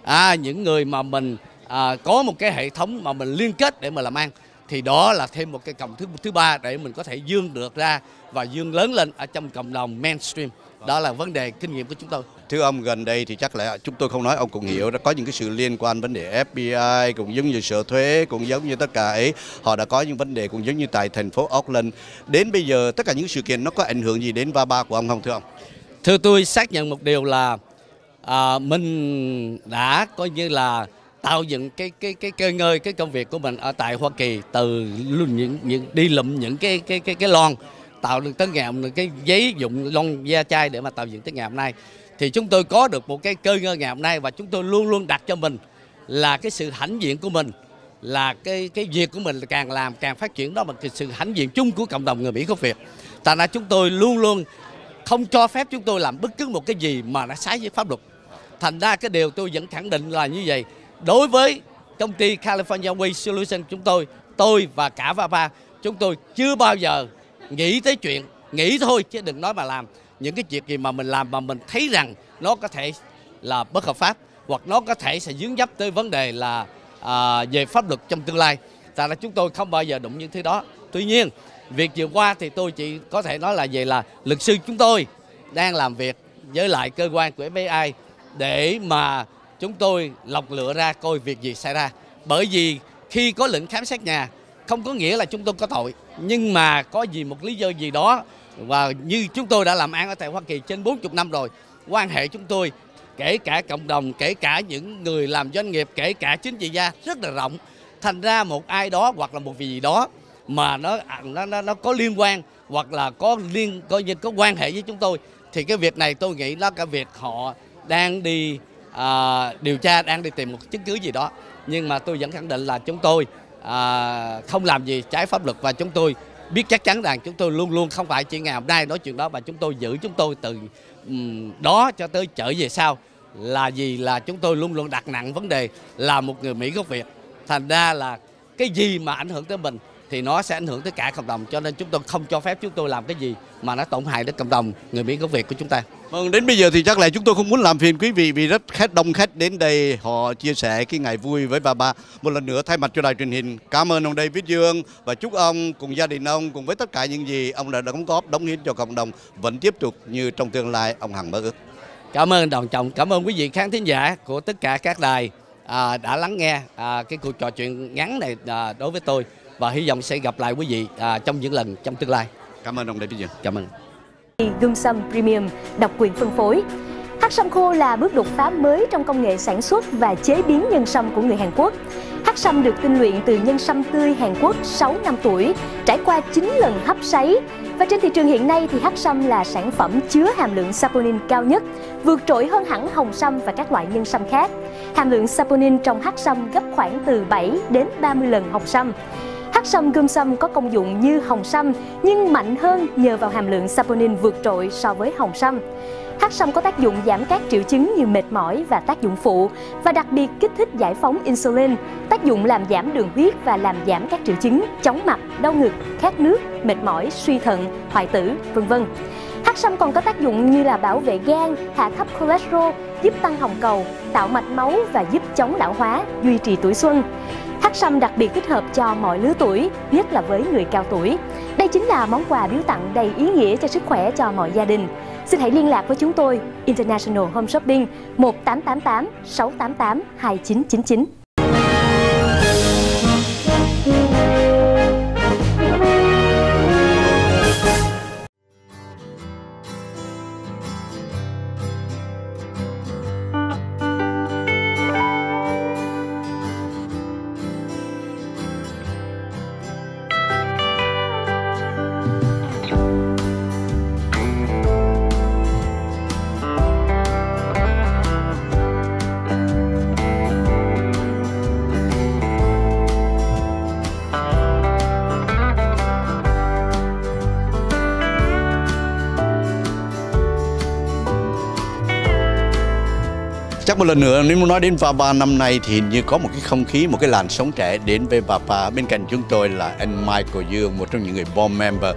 à, những người mà mình à, có một cái hệ thống mà mình liên kết để mà làm ăn, thì đó là thêm một cái cổng thứ thứ ba để mình có thể vươn được ra và vươn lớn lên ở trong cộng đồng mainstream. Đó là vấn đề kinh nghiệm của chúng tôi. Thưa ông, gần đây thì chắc là chúng tôi không nói ông cũng hiểu, đã có những cái sự liên quan vấn đề ép bê i, cũng giống như sở thuế, cũng giống như tất cả ấy, họ đã có những vấn đề cũng giống như tại thành phố Auckland. Đến bây giờ tất cả những sự kiện nó có ảnh hưởng gì đến vê a bê a của ông không thưa ông? Thưa tôi xác nhận một điều là à, mình đã coi như là tạo dựng cái cái cái cơ ngơi cái công việc của mình ở tại Hoa Kỳ, từ luôn những, những đi lụm những cái cái cái cái lon, tạo được tới ngày hôm cái giấy dụng lon da chai để mà tạo dựng tới ngày hôm nay. Thì chúng tôi có được một cái cơ ngơi ngày hôm nay, và chúng tôi luôn luôn đặt cho mình là cái sự hãnh diện của mình, là cái cái việc của mình càng làm càng phát triển, đó là cái sự hãnh diện chung của cộng đồng người Mỹ gốc Việt. Tại ra chúng tôi luôn luôn không cho phép chúng tôi làm bất cứ một cái gì mà nó trái với pháp luật. Thành ra cái điều tôi vẫn khẳng định là như vậy. Đối với công ty California Waste Solutions, chúng tôi, tôi và cả vê a bê a, chúng tôi chưa bao giờ nghĩ tới chuyện, nghĩ thôi chứ đừng nói mà làm. Những cái việc gì mà mình làm mà mình thấy rằng nó có thể là bất hợp pháp, hoặc nó có thể sẽ dướng dấp tới vấn đề là à, về pháp luật trong tương lai. Tại là chúng tôi không bao giờ đụng những thứ đó. Tuy nhiên, việc vừa qua thì tôi chỉ có thể nói là về là luật sư chúng tôi đang làm việc với lại cơ quan của ép bê i để mà chúng tôi lọc lựa ra coi việc gì xảy ra. Bởi vì khi có lệnh khám xét nhà không có nghĩa là chúng tôi có tội, nhưng mà có gì một lý do gì đó, và như chúng tôi đã làm ăn ở tại Hoa Kỳ trên bốn mươi năm rồi, quan hệ chúng tôi kể cả cộng đồng, kể cả những người làm doanh nghiệp, kể cả chính trị gia rất là rộng. Thành ra một ai đó hoặc là một việc gì đó mà nó nó nó, nó có liên quan hoặc là có liên coi như có quan hệ với chúng tôi, thì cái việc này tôi nghĩ nó cả việc họ đang đi à, điều tra, đang đi tìm một chứng cứ gì đó. Nhưng mà tôi vẫn khẳng định là chúng tôi à, không làm gì trái pháp luật, và chúng tôi biết chắc chắn rằng chúng tôi luôn luôn không phải chỉ ngày hôm nay nói chuyện đó, mà chúng tôi giữ chúng tôi từ um, đó cho tới trở về sau là gì, là chúng tôi luôn luôn đặt nặng vấn đề là một người Mỹ gốc Việt. Thành ra là cái gì mà ảnh hưởng tới mình thì nó sẽ ảnh hưởng tới cả cộng đồng, cho nên chúng tôi không cho phép chúng tôi làm cái gì mà nó tổn hại đến cộng đồng người Mỹ gốc Việt của chúng ta. Vâng, đến bây giờ thì chắc là chúng tôi không muốn làm phiền quý vị vì rất khách đông khách đến đây, họ chia sẻ cái ngày vui với vê a bê a. Một lần nữa thay mặt cho đài truyền hình, cảm ơn ông David Dương và chúc ông cùng gia đình ông cùng với tất cả những gì ông đã đóng góp, đóng hiến cho cộng đồng vẫn tiếp tục như trong tương lai ông hằng mơ ước. Cảm ơn Đoàn Trọng, cảm ơn quý vị khán thính giả của tất cả các đài à, đã lắng nghe à, cái cuộc trò chuyện ngắn này à, đối với tôi, và hy vọng sẽ gặp lại quý vị à, trong những lần trong tương lai. Cảm ơn ông David Dương. Cảm ơn. Gương Sâm Premium, độc quyền phân phối. Hắc sâm khô là bước đột phá mới trong công nghệ sản xuất và chế biến nhân sâm của người Hàn Quốc. Hắc sâm được tinh luyện từ nhân sâm tươi Hàn Quốc sáu năm tuổi, trải qua chín lần hấp sấy. Và trên thị trường hiện nay thì hắc sâm là sản phẩm chứa hàm lượng saponin cao nhất, vượt trội hơn hẳn hồng sâm và các loại nhân sâm khác. Hàm lượng saponin trong hắc sâm gấp khoảng từ bảy đến ba mươi lần hồng sâm. Hắc sâm Gươm Sâm có công dụng như hồng sâm nhưng mạnh hơn nhờ vào hàm lượng saponin vượt trội so với hồng sâm. Hắc sâm có tác dụng giảm các triệu chứng như mệt mỏi và tác dụng phụ, và đặc biệt kích thích giải phóng insulin, tác dụng làm giảm đường huyết và làm giảm các triệu chứng chóng mặt, đau ngực, khát nước, mệt mỏi, suy thận, hoại tử, vân vân. Hắc sâm còn có tác dụng như là bảo vệ gan, hạ thấp cholesterol, giúp tăng hồng cầu, tạo mạch máu và giúp chống lão hóa, duy trì tuổi xuân. Hắc sâm đặc biệt thích hợp cho mọi lứa tuổi, nhất là với người cao tuổi. Đây chính là món quà biếu tặng đầy ý nghĩa cho sức khỏe cho mọi gia đình. Xin hãy liên lạc với chúng tôi, International Home Shopping một tám tám tám sáu tám tám hai chín chín chín. Chắc một lần nữa nếu muốn nói đến vê a bê a năm nay thì hình như có một cái không khí, một cái làn sóng trẻ đến với vê a bê a. Bên cạnh chúng tôi là anh Michael Dương, một trong những người board member.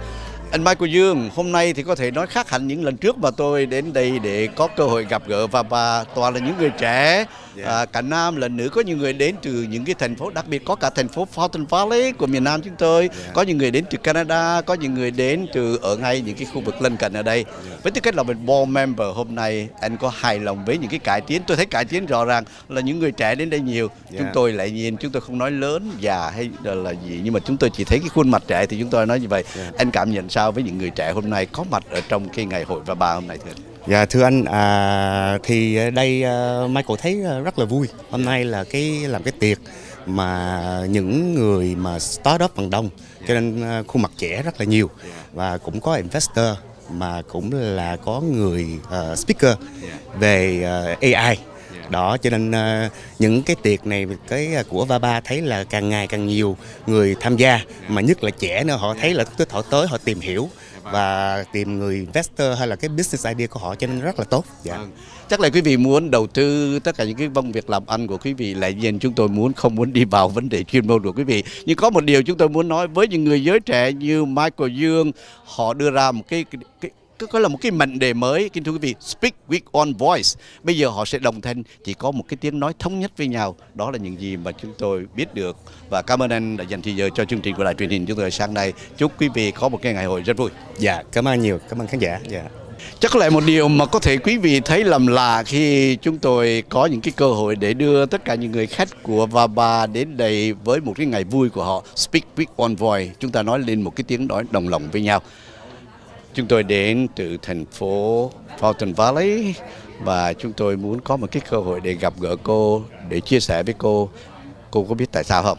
Anh Michael Dương, hôm nay thì có thể nói khác hẳn những lần trước mà tôi đến đây để có cơ hội gặp gỡ và bà toàn là những người trẻ, yeah. à, cả nam lẫn nữ, có những người đến từ những cái thành phố, đặc biệt có cả thành phố Fountain Valley của miền Nam chúng tôi, yeah. có những người đến từ Canada, có những người đến từ ở ngay những cái khu vực lân cận ở đây. Yeah. Với tư cách là một board member hôm nay, anh có hài lòng với những cái cải tiến? Tôi thấy cải tiến rõ ràng là những người trẻ đến đây nhiều. Yeah. Chúng tôi lại nhìn, chúng tôi không nói lớn, già hay là gì, nhưng mà chúng tôi chỉ thấy cái khuôn mặt trẻ thì chúng tôi nói như vậy. Yeah. Anh cảm nhận sao với những người trẻ hôm nay có mặt ở trong cái ngày hội và bà hôm nay thưa anh? Dạ thưa anh, à, thì đây uh, Michael thấy rất là vui. Hôm nay là cái làm cái tiệc mà những người mà start-up phần đông, cho nên uh, khuôn mặt trẻ rất là nhiều, và cũng có investor mà cũng là có người uh, speaker về uh, a i. Đó, cho nên uh, những cái tiệc này cái của vê a bê a thấy là càng ngày càng nhiều người tham gia, mà nhất là trẻ nữa, họ thấy là họ tới họ tìm hiểu và tìm người investor hay là cái business idea của họ, cho nên rất là tốt. Dạ. Vâng. Chắc là quý vị muốn đầu tư tất cả những cái công việc làm ăn của quý vị, lại nhiên chúng tôi muốn không muốn đi vào vấn đề chuyên môn của quý vị, nhưng có một điều chúng tôi muốn nói với những người giới trẻ như Michael Dương, họ đưa ra một cái, cái, cái có là một cái mệnh đề mới, kính thưa quý vị, speak with one voice. Bây giờ họ sẽ đồng thanh, chỉ có một cái tiếng nói thống nhất với nhau. Đó là những gì mà chúng tôi biết được. Và cảm ơn anh đã dành thời giờ cho chương trình của đài truyền hình chúng tôi sáng nay. Chúc quý vị có một cái ngày hội rất vui. Dạ, cảm ơn nhiều, cảm ơn khán giả. Dạ. Chắc là một điều mà có thể quý vị thấy lầm lạ khi chúng tôi có những cái cơ hội để đưa tất cả những người khách của vê a bê a đến đây với một cái ngày vui của họ. Speak with one voice, chúng ta nói lên một cái tiếng nói đồng lòng với nhau. Chúng tôi đến từ thành phố Fountain Valley và chúng tôi muốn có một cái cơ hội để gặp gỡ cô, để chia sẻ với cô. Cô có biết tại sao không?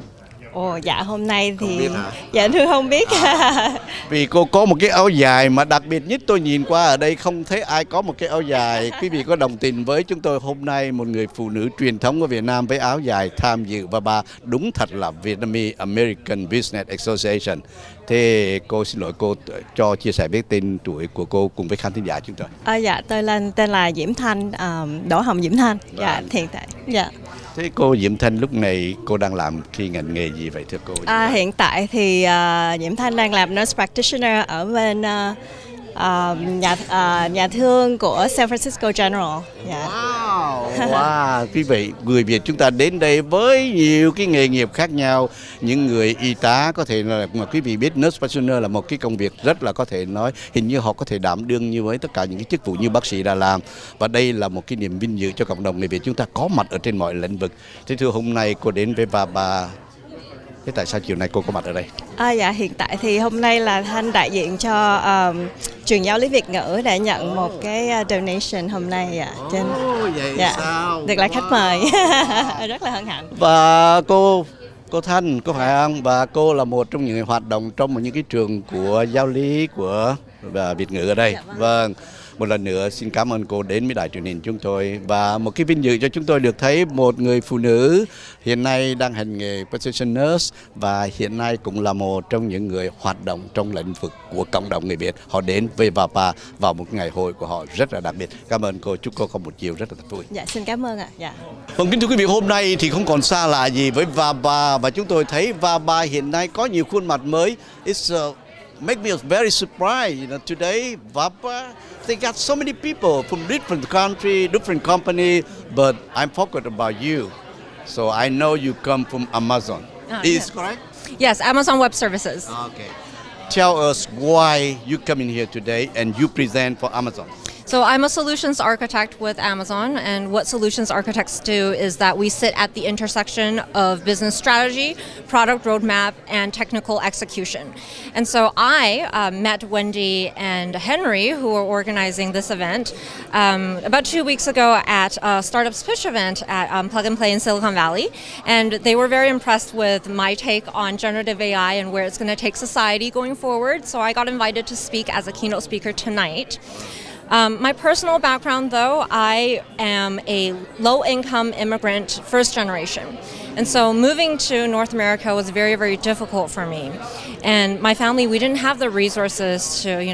Ồ, dạ hôm nay thì dạ thưa không biết. À, vì cô có một cái áo dài mà đặc biệt nhất tôi nhìn qua ở đây không thấy ai có một cái áo dài. Quý vị có đồng tình với chúng tôi hôm nay một người phụ nữ truyền thống của Việt Nam với áo dài tham dự vê a bê a, đúng thật là Vietnamese American Business Association. Thế cô xin lỗi cô cho chia sẻ với tên tuổi của cô cùng với khán thính giả chúng tôi. À, dạ tôi lên tên là Diễm Thanh, uh, Đỗ Hồng Diễm Thanh. Dạ hiện tại. Dạ. Thế cô Diễm Thanh lúc này cô đang làm cái ngành nghề gì vậy thưa cô? À, hiện tại thì uh, Diễm Thanh đang làm nurse practitioner ở bên uh, uh, nhà uh, nhà thương của San Francisco General. Yeah. Wow, wow. Quý vị, người Việt chúng ta đến đây với nhiều cái nghề nghiệp khác nhau. Những người y tá có thể là, mà quý vị biết nurse practitioner là một cái công việc rất là có thể nói, hình như họ có thể đảm đương như với tất cả những cái chức vụ như bác sĩ đã làm. Và đây là một cái niềm vinh dự cho cộng đồng người Việt chúng ta có mặt ở trên mọi lĩnh vực. Thế thưa hôm nay cô đến với vê a bê a, thế tại sao chiều nay cô có mặt ở đây? À, dạ hiện tại thì hôm nay là Thanh đại diện cho um, truyền giáo lý Việt ngữ để nhận một cái donation hôm nay. Dạ. Trên, oh, vậy dạ, sao? được là khách mời. Rất là hân hạnh. Và cô cô Thanh có phải không? Và cô là một trong những người hoạt động trong một những cái trường của giáo lý của và Việt ngữ ở đây. Dạ, vâng. Vâng. Một lần nữa xin cảm ơn cô đến với đài truyền hình chúng tôi, và một cái vinh dự cho chúng tôi được thấy một người phụ nữ hiện nay đang hành nghề practitioner nurse và hiện nay cũng là một trong những người hoạt động trong lĩnh vực của cộng đồng người Việt. Họ đến với vê a bê a vào một ngày hội của họ rất là đặc biệt. Cảm ơn cô, chúc cô có một chiều rất là thật vui. Dạ xin cảm ơn ạ. Dạ. Vâng, kính thưa quý vị, hôm nay thì không còn xa lạ gì với vê a bê a, và chúng tôi thấy vê a bê a hiện nay có nhiều khuôn mặt mới. It's uh, make me very surprised. You know, today vê a bê a, they got so many people from different country, different company, but I'm focused about you. So I know you come from Amazon. Uh, Is yes. correct? Yes, Amazon Web Services. Okay. Tell us why you come in here today and you present for Amazon. So I'm a solutions architect with Amazon, and what solutions architects do is that we sit at the intersection of business strategy, product roadmap, and technical execution. And so I uh, met Wendy and Henry, who are organizing this event, um, about two weeks ago at a Startups Pitch event at um, Plug and Play in Silicon Valley, and they were very impressed with my take on generative A I and where it's going to take society going forward. So I got invited to speak as a keynote speaker tonight. Um, my personal background, though, I am a low-income immigrant, first generation. And so moving to North America was very, very difficult for me. And my family, we didn't have the resources to, you know,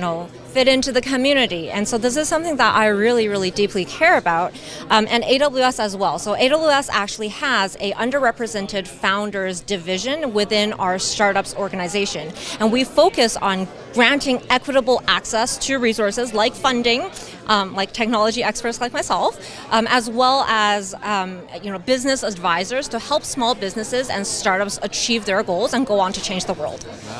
fit into the community. And so this is something that I really, really deeply care about. Um, and A W S as well. So A W S actually has a underrepresented founders division within our startups organization. And we focus on granting equitable access to resources like funding, um, like technology experts like myself, um, as well as um, you know, business advisors to help small businesses and startups achieve their goals and go on to change the world.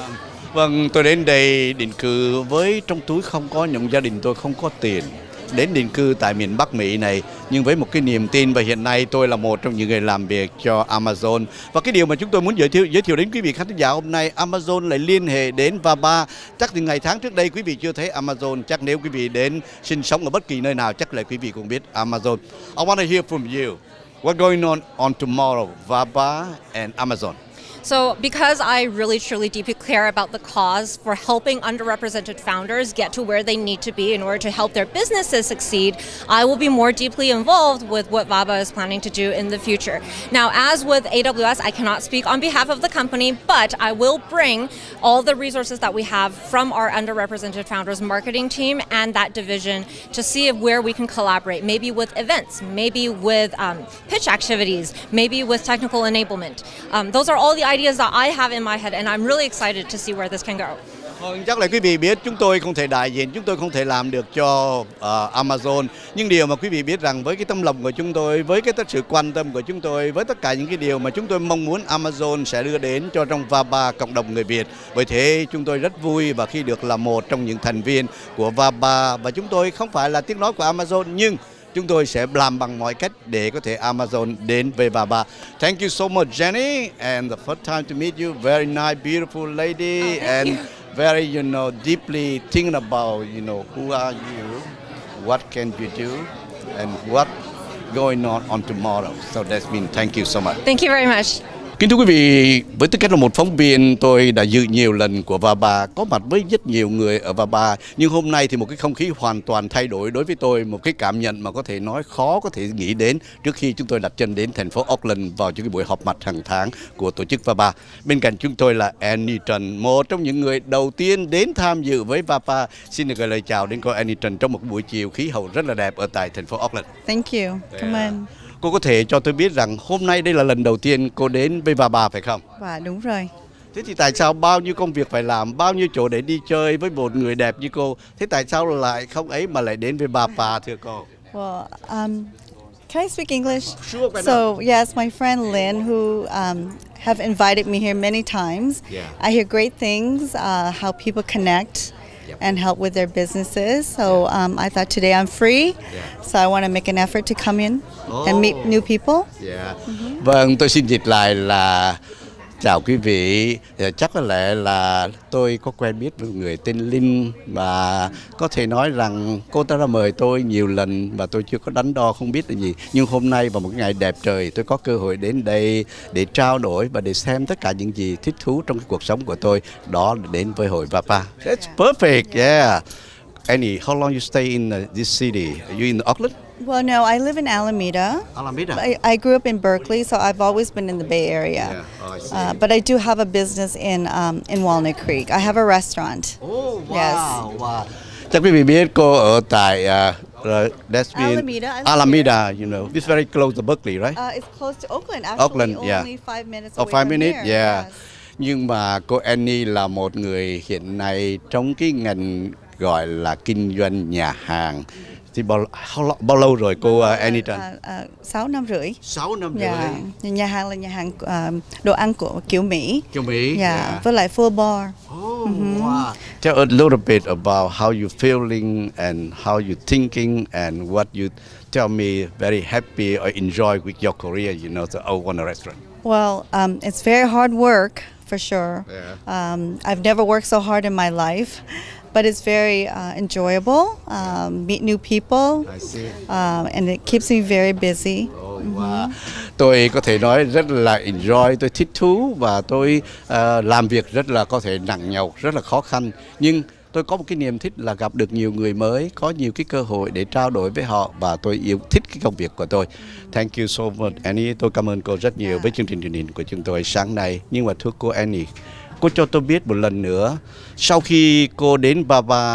Vâng, tôi đến đây định cư với trong túi không có, những gia đình tôi không có tiền. Đến định cư tại miền Bắc Mỹ này, nhưng với một cái niềm tin, và hiện nay tôi là một trong những người làm việc cho Amazon. Và cái điều mà chúng tôi muốn giới thiệu giới thiệu đến quý vị khán thính giả hôm nay, Amazon lại liên hệ đến Vaba. Chắc từ ngày tháng trước đây quý vị chưa thấy Amazon, chắc nếu quý vị đến sinh sống ở bất kỳ nơi nào, chắc là quý vị cũng biết Amazon. I want to hear from you. What's going on on tomorrow, Vaba and Amazon? So because I really truly deeply care about the cause for helping underrepresented founders get to where they need to be in order to help their businesses succeed, I will be more deeply involved with what Vaba is planning to do in the future. Now, as with A W S, I cannot speak on behalf of the company, but I will bring all the resources that we have from our underrepresented founders marketing team and that division to see if where we can collaborate, maybe with events, maybe with um, pitch activities, maybe with technical enablement. Um, those are all the ideas that I have in my head, and I'm really excited to see where this can go. Vâng, chắc là quý vị biết chúng tôi không thể đại diện, chúng tôi không thể làm được cho uh, Amazon. Nhưng điều mà quý vị biết rằng với cái tâm lòng của chúng tôi, với cái sự quan tâm của chúng tôi, với tất cả những cái điều mà chúng tôi mong muốn Amazon sẽ đưa đến cho trong Vaba cộng đồng người Việt. Bởi thế chúng tôi rất vui và khi được là một trong những thành viên của Vaba, và chúng tôi không phải là tiếng nói của Amazon, nhưng chúng tôi sẽ làm bằng mọi cách để có thể Amazon đến với Vaba. Thank you so much, Jenny, and the first time to meet you. Very nice, beautiful lady, oh, and you. Very, you know, deeply thinking about, you know, who are you, what can you do, and what going on on tomorrow. So that's mean thank you so much. Thank you very much. Kính thưa quý vị, với tư cách là một phóng viên, tôi đã dự nhiều lần của Vaba, có mặt với rất nhiều người ở Vaba. Nhưng hôm nay thì một cái không khí hoàn toàn thay đổi đối với tôi, một cái cảm nhận mà có thể nói khó có thể nghĩ đến trước khi chúng tôi đặt chân đến thành phố Auckland vào những cái buổi họp mặt hàng tháng của tổ chức Vaba. Bên cạnh chúng tôi là Annie Trần, một trong những người đầu tiên đến tham dự với Vaba. Xin được gửi lời chào đến cô Annie Trần trong một buổi chiều khí hậu rất là đẹp ở tại thành phố Auckland. Thank you. Cảm ơn. Cô có thể cho tôi biết rằng hôm nay đây là lần đầu tiên cô đến với Vaba phải không? Dạ, đúng rồi. Thế thì tại sao bao nhiêu công việc phải làm, bao nhiêu chỗ để đi chơi với một người đẹp như cô? Thế tại sao lại không ấy mà lại đến với Vaba thưa cô? Well, um, can I speak English? Sure, why not? So, yes, my friend Lynn, who um, have invited me here many times. Yeah. I hear great things, uh, how people connect. Yep. And help with their businesses. So um, I thought today I'm free, yeah. So I want to make an effort to come in oh. and meet new people. Yeah. Mm-hmm. Vâng, tôi xin dịch lại là chào quý vị. Chắc có lẽ là tôi có quen biết một người tên Linh, và có thể nói rằng cô ta đã mời tôi nhiều lần và tôi chưa có đắn đo không biết là gì. Nhưng hôm nay vào một ngày đẹp trời, tôi có cơ hội đến đây để trao đổi và để xem tất cả những gì thích thú trong cái cuộc sống của tôi. Đó là đến với hội Vaba. That's perfect, yeah. Annie, how long you stay in uh, this city? Are you in Auckland? Well, no, I live in Alameda. Alameda. I, I grew up in Berkeley, so I've always been in the Bay Area. Yeah. Oh, I see. Uh, but I do have a business in um, in Walnut Creek. I have a restaurant. Oh, wow, yes. Wow. Chắc quý vị biết cô ở tại uh, uh, that's been Alameda. Alameda, you know, it's very close to Berkeley, right? Uh, it's close to Oakland. Actually, Auckland, only yeah. five minutes Oh, away five from minutes, here. yeah. Yes. Nhưng mà cô Annie là một người hiện nay trong cái ngành gọi là kinh doanh nhà hàng. Thì bao, bao, bao lâu rồi cô uh, Annie Trần? Sáu năm rưỡi. Sáu năm rưỡi. Yeah. Nhà hàng là nhà hàng uh, đồ ăn của kiểu Mỹ. Kiểu Mỹ. Yeah. Yeah. Với lại full bar. Oh, Mm-hmm. wow. Tell a little bit about how you feeling and how you thinking and what you tell me very happy or enjoy with your career, you know, to own a restaurant. Well, um, it's very hard work for sure. Yeah. Um, I've never worked so hard in my life. But it's very uh, enjoyable, um, meet new people, I see. Um, and it keeps me very busy. Oh, wow. Mm-hmm. Tôi có thể nói rất là enjoy, tôi thích thú và tôi uh, làm việc rất là có thể nặng nhọc, rất là khó khăn. Nhưng tôi có một cái niềm thích là gặp được nhiều người mới, có nhiều cái cơ hội để trao đổi với họ và tôi yêu thích cái công việc của tôi. Thank you so much, Annie. Tôi cảm ơn cô rất nhiều với chương trình truyền hình của chúng tôi sáng nay. Nhưng mà thưa cô Annie, cô cho tôi biết một lần nữa, sau khi cô đến Vaba,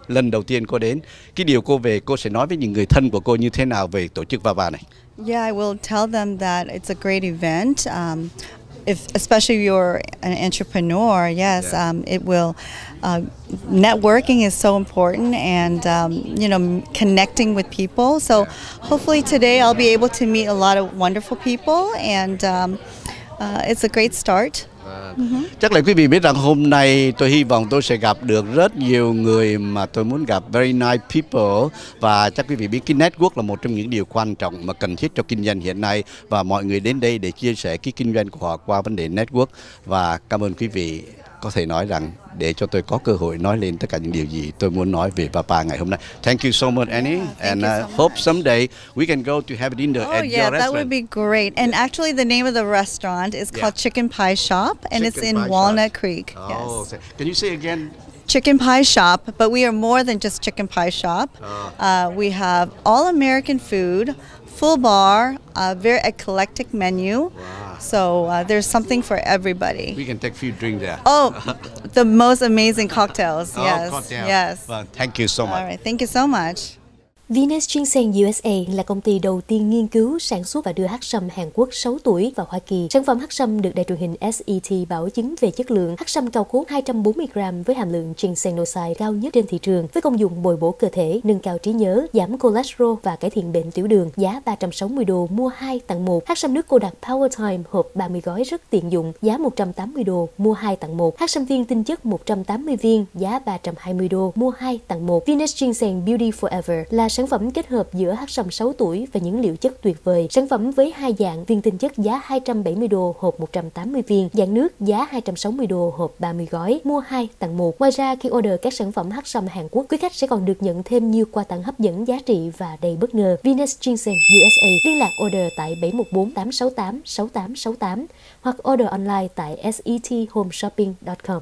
lần đầu tiên cô đến. Cái điều cô về, cô sẽ nói với những người thân của cô như thế nào về tổ chức VaVa này? Yeah, I will tell them that it's a great event. Um, if especially if you're an entrepreneur, yes, Yeah. um, it will. Uh, networking is so important, and um, you know, connecting with people. So hopefully today I'll be able to meet a lot of wonderful people, and um, uh, it's a great start. Uh-huh. Chắc là quý vị biết rằng hôm nay tôi hy vọng tôi sẽ gặp được rất nhiều người mà tôi muốn gặp, very nice people, và chắc quý vị biết cái network là một trong những điều quan trọng mà cần thiết cho kinh doanh hiện nay, và mọi người đến đây để chia sẻ cái kinh doanh của họ qua vấn đề network. Và cảm ơn quý vị. Có thể nói rằng để cho tôi có cơ hội nói lên tất cả những điều gì tôi muốn nói về VaVa ngày hôm nay. Thank you so much, Annie, yeah, and so uh, hope someday we can go to have dinner Oh at yeah, your that restaurant. would be great. And actually, the name of the restaurant is Yeah. called Chicken Pie Shop, and it's Chicken in Pie Walnut Shop. Creek. Oh, Yes. so- can you say again? Chicken Pie Shop, but we are more than just Chicken Pie Shop. Uh, we have all American food, full bar, a very eclectic menu. So uh, there's something for everybody. We can take few drink there. Oh, the most amazing cocktails. Oh, Yes. cocktail. Yes. Well, thank you so much. All right. Thank you so much. Venus Ginseng u ét a là công ty đầu tiên nghiên cứu, sản xuất và đưa hắc sâm Hàn Quốc sáu tuổi vào Hoa Kỳ. Sản phẩm hắc sâm được đài truyền hình ét e tê bảo chứng về chất lượng. Hắc sâm cao cốt hai trăm bốn mươi gam với hàm lượng ginsenoside cao nhất trên thị trường, với công dụng bồi bổ cơ thể, nâng cao trí nhớ, giảm cholesterol và cải thiện bệnh tiểu đường. Giá ba trăm sáu mươi đô mua hai tặng một. Hắc sâm nước cô đặc Power Time hộp ba mươi gói rất tiện dụng, giá một trăm tám mươi đô mua hai tặng một. Hắc sâm viên tinh chất một trăm tám mươi viên, giá ba trăm hai mươi đô mua hai tặng một. Venus Ginseng Beauty Forever là sản phẩm kết hợp giữa hắc sâm sáu tuổi và những liệu chất tuyệt vời. Sản phẩm với hai dạng: viên tinh chất giá hai trăm bảy mươi đô hộp một trăm tám mươi viên, dạng nước giá hai trăm sáu mươi đô hộp ba mươi gói, mua hai tặng một. Ngoài ra, khi order các sản phẩm hắc sâm Hàn Quốc, quý khách sẽ còn được nhận thêm nhiều quà tặng hấp dẫn, giá trị và đầy bất ngờ. Venus Ginseng u ét a liên lạc order tại bảy một bốn tám sáu tám sáu tám sáu tám hoặc order online tại sethomeshopping chấm com.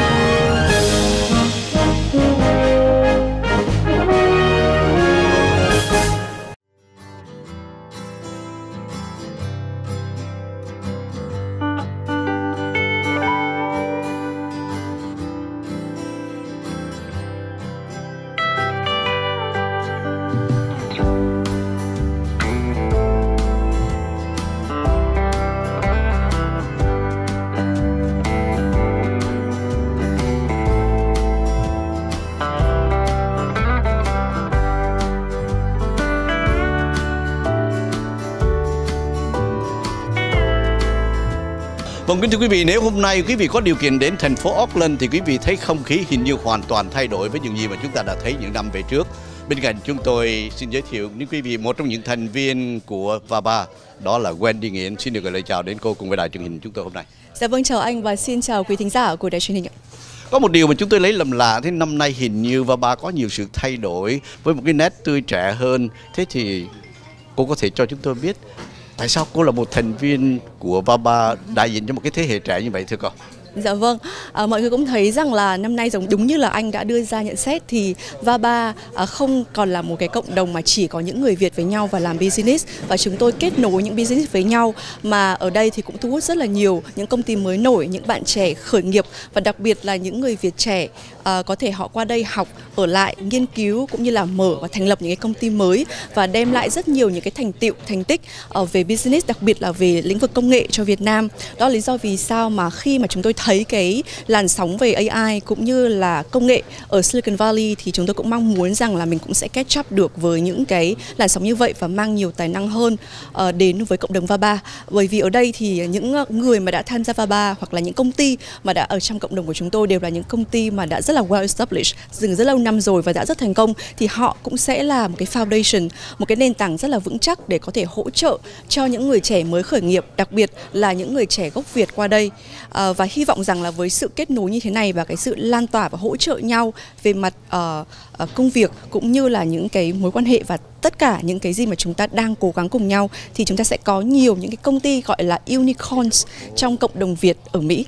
Vâng, kính thưa quý vị, nếu hôm nay quý vị có điều kiện đến thành phố Auckland thì quý vị thấy không khí hình như hoàn toàn thay đổi với những gì mà chúng ta đã thấy những năm về trước. Bên cạnh chúng tôi xin giới thiệu đến quý vị một trong những thành viên của VaVa, đó là Wendy Nguyễn. Xin được gửi lời chào đến cô cùng với đài truyền hình chúng tôi hôm nay. Dạ vâng, chào anh và xin chào quý thính giả của đài truyền hình ạ. Có một điều mà chúng tôi lấy làm lạ, thế năm nay hình như VaVa có nhiều sự thay đổi với một cái nét tươi trẻ hơn. Thế thì cô có thể cho chúng tôi biết tại sao cô là một thành viên của VaVa đại diện cho một cái thế hệ trẻ như vậy thưa cô? Dạ vâng, à, mọi người cũng thấy rằng là năm nay giống đúng như là anh đã đưa ra nhận xét thì VaVa à, không còn là một cái cộng đồng mà chỉ có những người Việt với nhau và làm business, và chúng tôi kết nối những business với nhau, mà ở đây thì cũng thu hút rất là nhiều những công ty mới nổi, những bạn trẻ khởi nghiệp, và đặc biệt là những người Việt trẻ à, có thể họ qua đây học, ở lại, nghiên cứu cũng như là mở và thành lập những cái công ty mới và đem lại rất nhiều những cái thành tựu, thành tích uh, về business, đặc biệt là về lĩnh vực công nghệ cho Việt Nam. Đó là lý do vì sao mà khi mà chúng tôi thấy cái làn sóng về a i cũng như là công nghệ ở Silicon Valley thì chúng tôi cũng mong muốn rằng là mình cũng sẽ catch up được với những cái làn sóng như vậy và mang nhiều tài năng hơn uh, đến với cộng đồng VaVa. Bởi vì ở đây thì những người mà đã tham gia VaVa hoặc là những công ty mà đã ở trong cộng đồng của chúng tôi đều là những công ty mà đã rất là well established, dừng rất lâu năm rồi và đã rất thành công, thì họ cũng sẽ là một cái foundation, một cái nền tảng rất là vững chắc để có thể hỗ trợ cho những người trẻ mới khởi nghiệp, đặc biệt là những người trẻ gốc Việt qua đây. À, và hy vọng rằng là với sự kết nối như thế này và cái sự lan tỏa và hỗ trợ nhau về mặt uh, uh, công việc cũng như là những cái mối quan hệ và tất cả những cái gì mà chúng ta đang cố gắng cùng nhau, thì chúng ta sẽ có nhiều những cái công ty gọi là unicorns trong cộng đồng Việt ở Mỹ.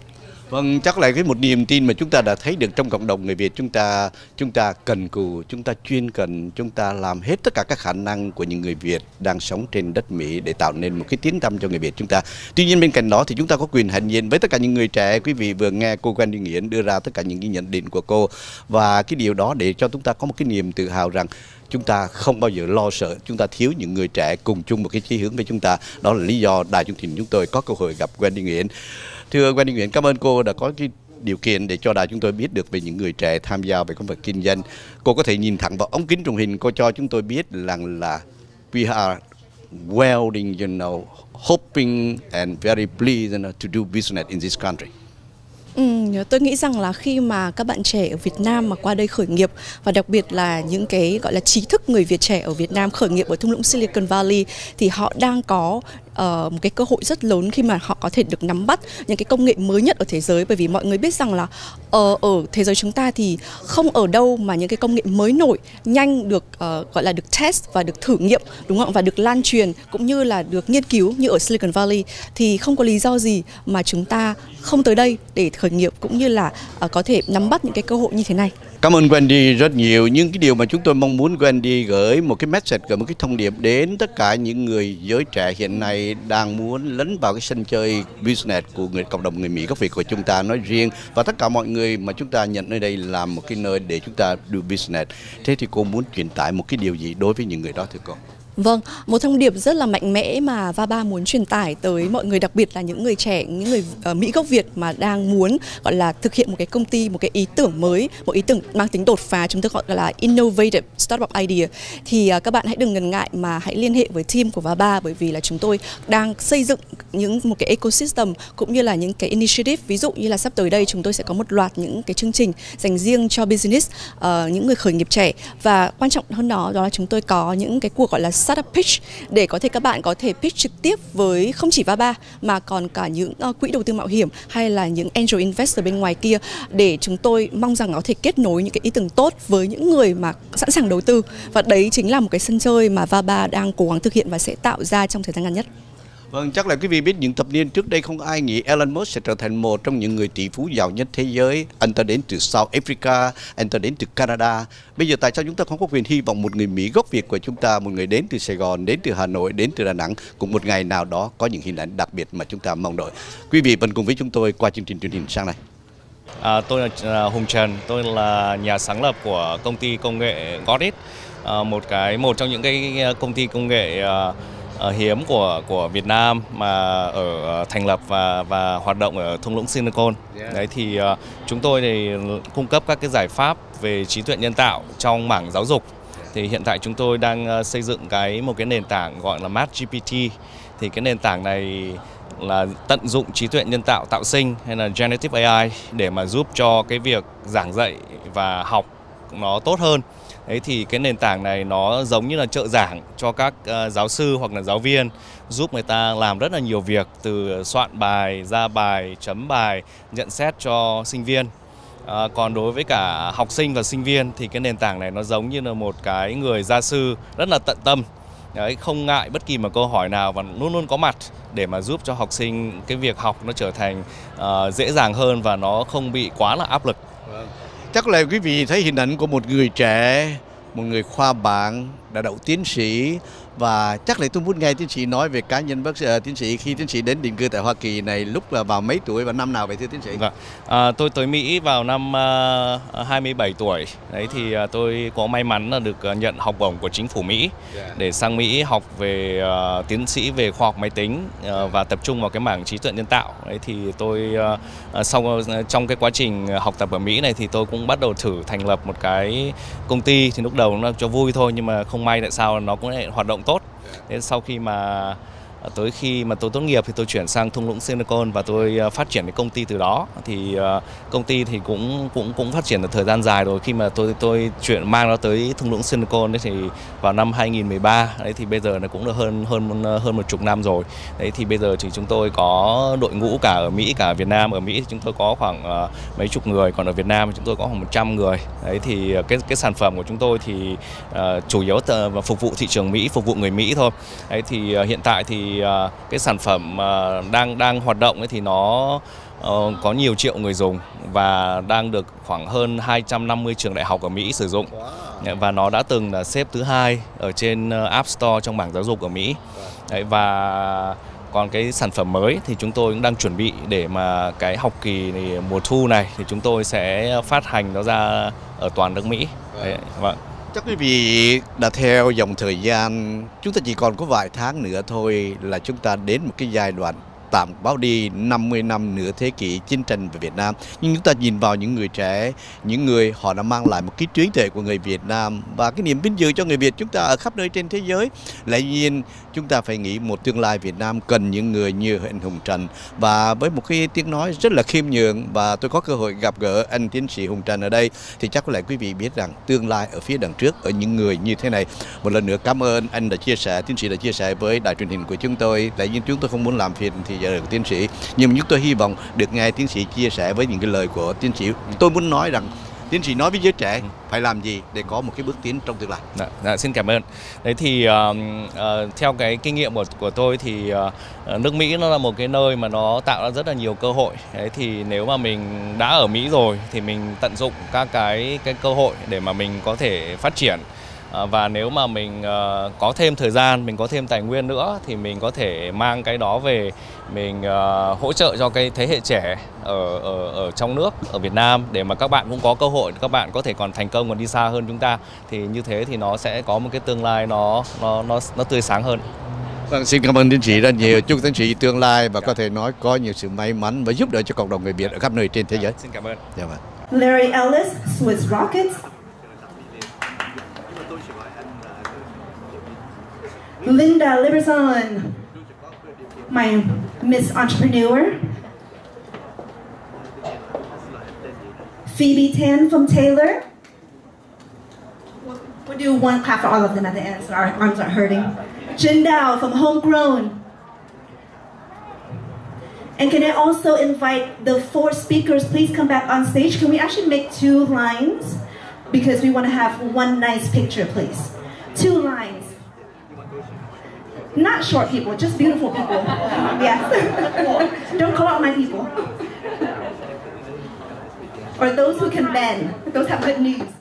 Vâng, chắc là cái một niềm tin mà chúng ta đã thấy được trong cộng đồng người Việt chúng ta, chúng ta cần cù, chúng ta chuyên cần, chúng ta làm hết tất cả các khả năng của những người Việt đang sống trên đất Mỹ để tạo nên một cái tiếng tăm cho người Việt chúng ta. Tuy nhiên bên cạnh đó thì chúng ta có quyền hãnh diện với tất cả những người trẻ. Quý vị vừa nghe cô Wendy Nguyễn đưa ra tất cả những cái nhận định của cô, và cái điều đó để cho chúng ta có một cái niềm tự hào rằng chúng ta không bao giờ lo sợ chúng ta thiếu những người trẻ cùng chung một cái chí hướng với chúng ta. Đó là lý do đài chương trình chúng tôi có cơ hội gặp Wendy Nguyễn. Thưa Wendy Nguyễn, cảm ơn cô đã có cái điều kiện để cho đài chúng tôi biết được về những người trẻ tham gia về công việc kinh doanh. Cô có thể nhìn thẳng vào ống kính truyền hình, cô cho chúng tôi biết rằng là we are welding, you know, hoping and very pleased you know, to do business in this country. Ừ, tôi nghĩ rằng là khi mà các bạn trẻ ở Việt Nam mà qua đây khởi nghiệp, và đặc biệt là những cái gọi là trí thức người Việt trẻ ở Việt Nam khởi nghiệp ở thung lũng Silicon Valley, thì họ đang có uh, một cái cơ hội rất lớn khi mà họ có thể được nắm bắt những cái công nghệ mới nhất ở thế giới. Bởi vì mọi người biết rằng là uh, ở thế giới chúng ta thì không ở đâu mà những cái công nghệ mới nổi nhanh được uh, gọi là được test và được thử nghiệm, đúng không, và được lan truyền cũng như là được nghiên cứu như ở Silicon Valley. Thì không có lý do gì mà chúng ta không tới đây để khởi nghiệp cũng như là uh, có thể nắm bắt những cái cơ hội như thế này. Cảm ơn Wendy rất nhiều. Nhưng cái điều mà chúng tôi mong muốn Wendy gửi một cái message, gửi một cái thông điệp đến tất cả những người giới trẻ hiện nay đang muốn lấn vào cái sân chơi business của người cộng đồng người Mỹ gốc Việt của chúng ta nói riêng, và tất cả mọi người mà chúng ta nhận nơi đây làm một cái nơi để chúng ta do business. Thế thì cô muốn truyền tải một cái điều gì đối với những người đó thưa cô? Vâng, một thông điệp rất là mạnh mẽ mà VaBa muốn truyền tải tới mọi người, đặc biệt là những người trẻ, những người uh, Mỹ gốc Việt mà đang muốn gọi là thực hiện một cái công ty, một cái ý tưởng mới, một ý tưởng mang tính đột phá, chúng tôi gọi là innovative startup idea. Thì uh, các bạn hãy đừng ngần ngại mà hãy liên hệ với team của VaBa, bởi vì là chúng tôi đang xây dựng những một cái ecosystem cũng như là những cái initiative. Ví dụ như là sắp tới đây chúng tôi sẽ có một loạt những cái chương trình dành riêng cho business, uh, những người khởi nghiệp trẻ, và quan trọng hơn đó đó là chúng tôi có những cái cuộc gọi là startup pitch để có thể các bạn có thể pitch trực tiếp với không chỉ VaBa mà còn cả những uh, quỹ đầu tư mạo hiểm hay là những angel investor bên ngoài kia, để chúng tôi mong rằng nó có thể kết nối những cái ý tưởng tốt với những người mà sẵn sàng đầu tư, và đấy chính là một cái sân chơi mà VaBa đang cố gắng thực hiện và sẽ tạo ra trong thời gian ngắn nhất. Vâng, chắc là quý vị biết những thập niên trước đây không ai nghĩ Elon Musk sẽ trở thành một trong những người tỷ phú giàu nhất thế giới. Anh ta đến từ South Africa, anh ta đến từ Canada. Bây giờ tại sao chúng ta không có quyền hy vọng một người Mỹ gốc Việt của chúng ta, một người đến từ Sài Gòn, đến từ Hà Nội, đến từ Đà Nẵng, cũng một ngày nào đó có những hình ảnh đặc biệt mà chúng ta mong đợi. Quý vị vẫn cùng với chúng tôi qua chương trình truyền hình sáng nay. À, tôi là Hùng Trần, tôi là nhà sáng lập của công ty công nghệ Gotit, à, một cái một trong những cái công ty công nghệ à, Uh, hiếm của của Việt Nam mà ở uh, thành lập và và hoạt động ở thung lũng Silicon. Yeah. Đấy thì uh, chúng tôi thì cung cấp các cái giải pháp về trí tuệ nhân tạo trong mảng giáo dục. Thì hiện tại chúng tôi đang uh, xây dựng cái một cái nền tảng gọi là MathGPT. Thì cái nền tảng này là tận dụng trí tuệ nhân tạo tạo sinh hay là Generative a i để mà giúp cho cái việc giảng dạy và học nó tốt hơn. Đấy thì cái nền tảng này nó giống như là trợ giảng cho các uh, giáo sư hoặc là giáo viên, giúp người ta làm rất là nhiều việc, từ soạn bài, ra bài, chấm bài, nhận xét cho sinh viên. Uh, còn đối với cả học sinh và sinh viên thì cái nền tảng này nó giống như là một cái người gia sư rất là tận tâm. Đấy, không ngại bất kỳ một câu hỏi nào và luôn luôn có mặt để mà giúp cho học sinh cái việc học nó trở thành uh, dễ dàng hơn và nó không bị quá là áp lực. Chắc là quý vị thấy hình ảnh của một người trẻ, một người khoa bảng, đã đậu tiến sĩ, và chắc là tôi muốn nghe tiến sĩ nói về cá nhân bác sĩ, uh, tiến sĩ khi tiến sĩ đến định cư tại Hoa Kỳ này, lúc là vào mấy tuổi và năm nào vậy thưa tiến sĩ? Vâng. À, tôi tới Mỹ vào năm uh, hai mươi bảy tuổi. Đấy thì uh, tôi có may mắn là được uh, nhận học bổng của chính phủ Mỹ yeah. để sang Mỹ học về uh, tiến sĩ về khoa học máy tính uh, và tập trung vào cái mảng trí tuệ nhân tạo. Đấy thì tôi uh, sau uh, trong cái quá trình học tập ở Mỹ này thì tôi cũng bắt đầu thử thành lập một cái công ty. Thì lúc đầu nó cho vui thôi, nhưng mà không may tại sao nó cũng lại hoạt động tốt. Nên sau khi mà tới khi mà tôi tốt nghiệp thì tôi chuyển sang thung lũng Silicon và tôi phát triển cái công ty từ đó. Thì uh, công ty thì cũng cũng cũng phát triển được thời gian dài rồi. Khi mà tôi tôi chuyển mang nó tới thung lũng Silicon đấy thì vào năm hai nghìn không trăm mười ba, đấy thì bây giờ nó cũng được hơn hơn hơn một chục năm rồi. Đấy thì bây giờ thì chúng tôi có đội ngũ cả ở Mỹ cả ở Việt Nam. Ở Mỹ thì chúng tôi có khoảng uh, mấy chục người, còn ở Việt Nam thì chúng tôi có khoảng một trăm người. Đấy thì cái cái sản phẩm của chúng tôi thì uh, chủ yếu và phục vụ thị trường Mỹ, phục vụ người Mỹ thôi. Đấy thì uh, hiện tại thì uh, cái sản phẩm uh, đang đang hoạt động ấy thì nó uh, có nhiều triệu người dùng và đang được khoảng hơn hai trăm năm mươi trường đại học ở Mỹ sử dụng. Và nó đã từng là xếp thứ hai ở trên App Store trong bảng giáo dục ở Mỹ. Đấy, và còn cái sản phẩm mới thì chúng tôi cũng đang chuẩn bị để mà cái học kỳ này, mùa thu này thì chúng tôi sẽ phát hành nó ra ở toàn nước Mỹ. Đấy, vâng. Chắc quý vị đã theo dòng thời gian, chúng ta chỉ còn có vài tháng nữa thôi là chúng ta đến một cái giai đoạn tạm báo đi năm mươi năm nửa thế kỷ chiến tranh về Việt Nam. Nhưng chúng ta nhìn vào những người trẻ, những người họ đã mang lại một cái trí tuệ của người Việt Nam và cái niềm vinh dự cho người Việt chúng ta ở khắp nơi trên thế giới. Lẽ nhiên chúng ta phải nghĩ một tương lai Việt Nam cần những người như anh Hùng Trần. Và với một cái tiếng nói rất là khiêm nhường và tôi có cơ hội gặp gỡ anh tiến sĩ Hùng Trần ở đây thì chắc có lẽ quý vị biết rằng tương lai ở phía đằng trước ở những người như thế này. Một lần nữa cảm ơn anh đã chia sẻ, tiến sĩ đã chia sẻ với đài truyền hình của chúng tôi. Lẽ nhiên chúng tôi không muốn làm phiền thì giờ được tiến sĩ, nhưng chúng tôi hy vọng được nghe tiến sĩ chia sẻ với những cái lời của tiến sĩ. Tôi muốn nói rằng tiến sĩ nói với giới trẻ phải làm gì để có một cái bước tiến trong tương lai. Dạ, dạ, xin cảm ơn. Đấy thì uh, uh, theo cái kinh nghiệm của, của tôi thì uh, nước Mỹ nó là một cái nơi mà nó tạo ra rất là nhiều cơ hội. Đấy thì nếu mà mình đã ở Mỹ rồi thì mình tận dụng các cái cái cơ hội để mà mình có thể phát triển. Và nếu mà mình uh, có thêm thời gian, mình có thêm tài nguyên nữa thì mình có thể mang cái đó về, mình uh, hỗ trợ cho cái thế hệ trẻ ở, ở ở trong nước, ở Việt Nam để mà các bạn cũng có cơ hội, các bạn có thể còn thành công, còn đi xa hơn chúng ta. Thì như thế thì nó sẽ có một cái tương lai nó nó nó nó tươi sáng hơn. Vâng, xin cảm ơn tiến sĩ rất nhiều. Chúc tiến sĩ tương lai và có thể nói có nhiều sự may mắn và giúp đỡ cho cộng đồng người Việt ở khắp nơi trên thế giới. Xin cảm ơn. Dạ vâng. Larry Ellis, Swiss Rockets. Linda Liberson, my Miss Entrepreneur. Phoebe Tan from Taylor. We'll do one clap for all of them at the end so our arms aren't hurting. Jin Dao from Homegrown. And can I also invite the four speakers, please come back on stage. Can we actually make two lines? Because we want to have one nice picture, please. Two lines. Not short people, just beautiful people. Yes. Don't call out my people. Or those who can bend. Those have good news.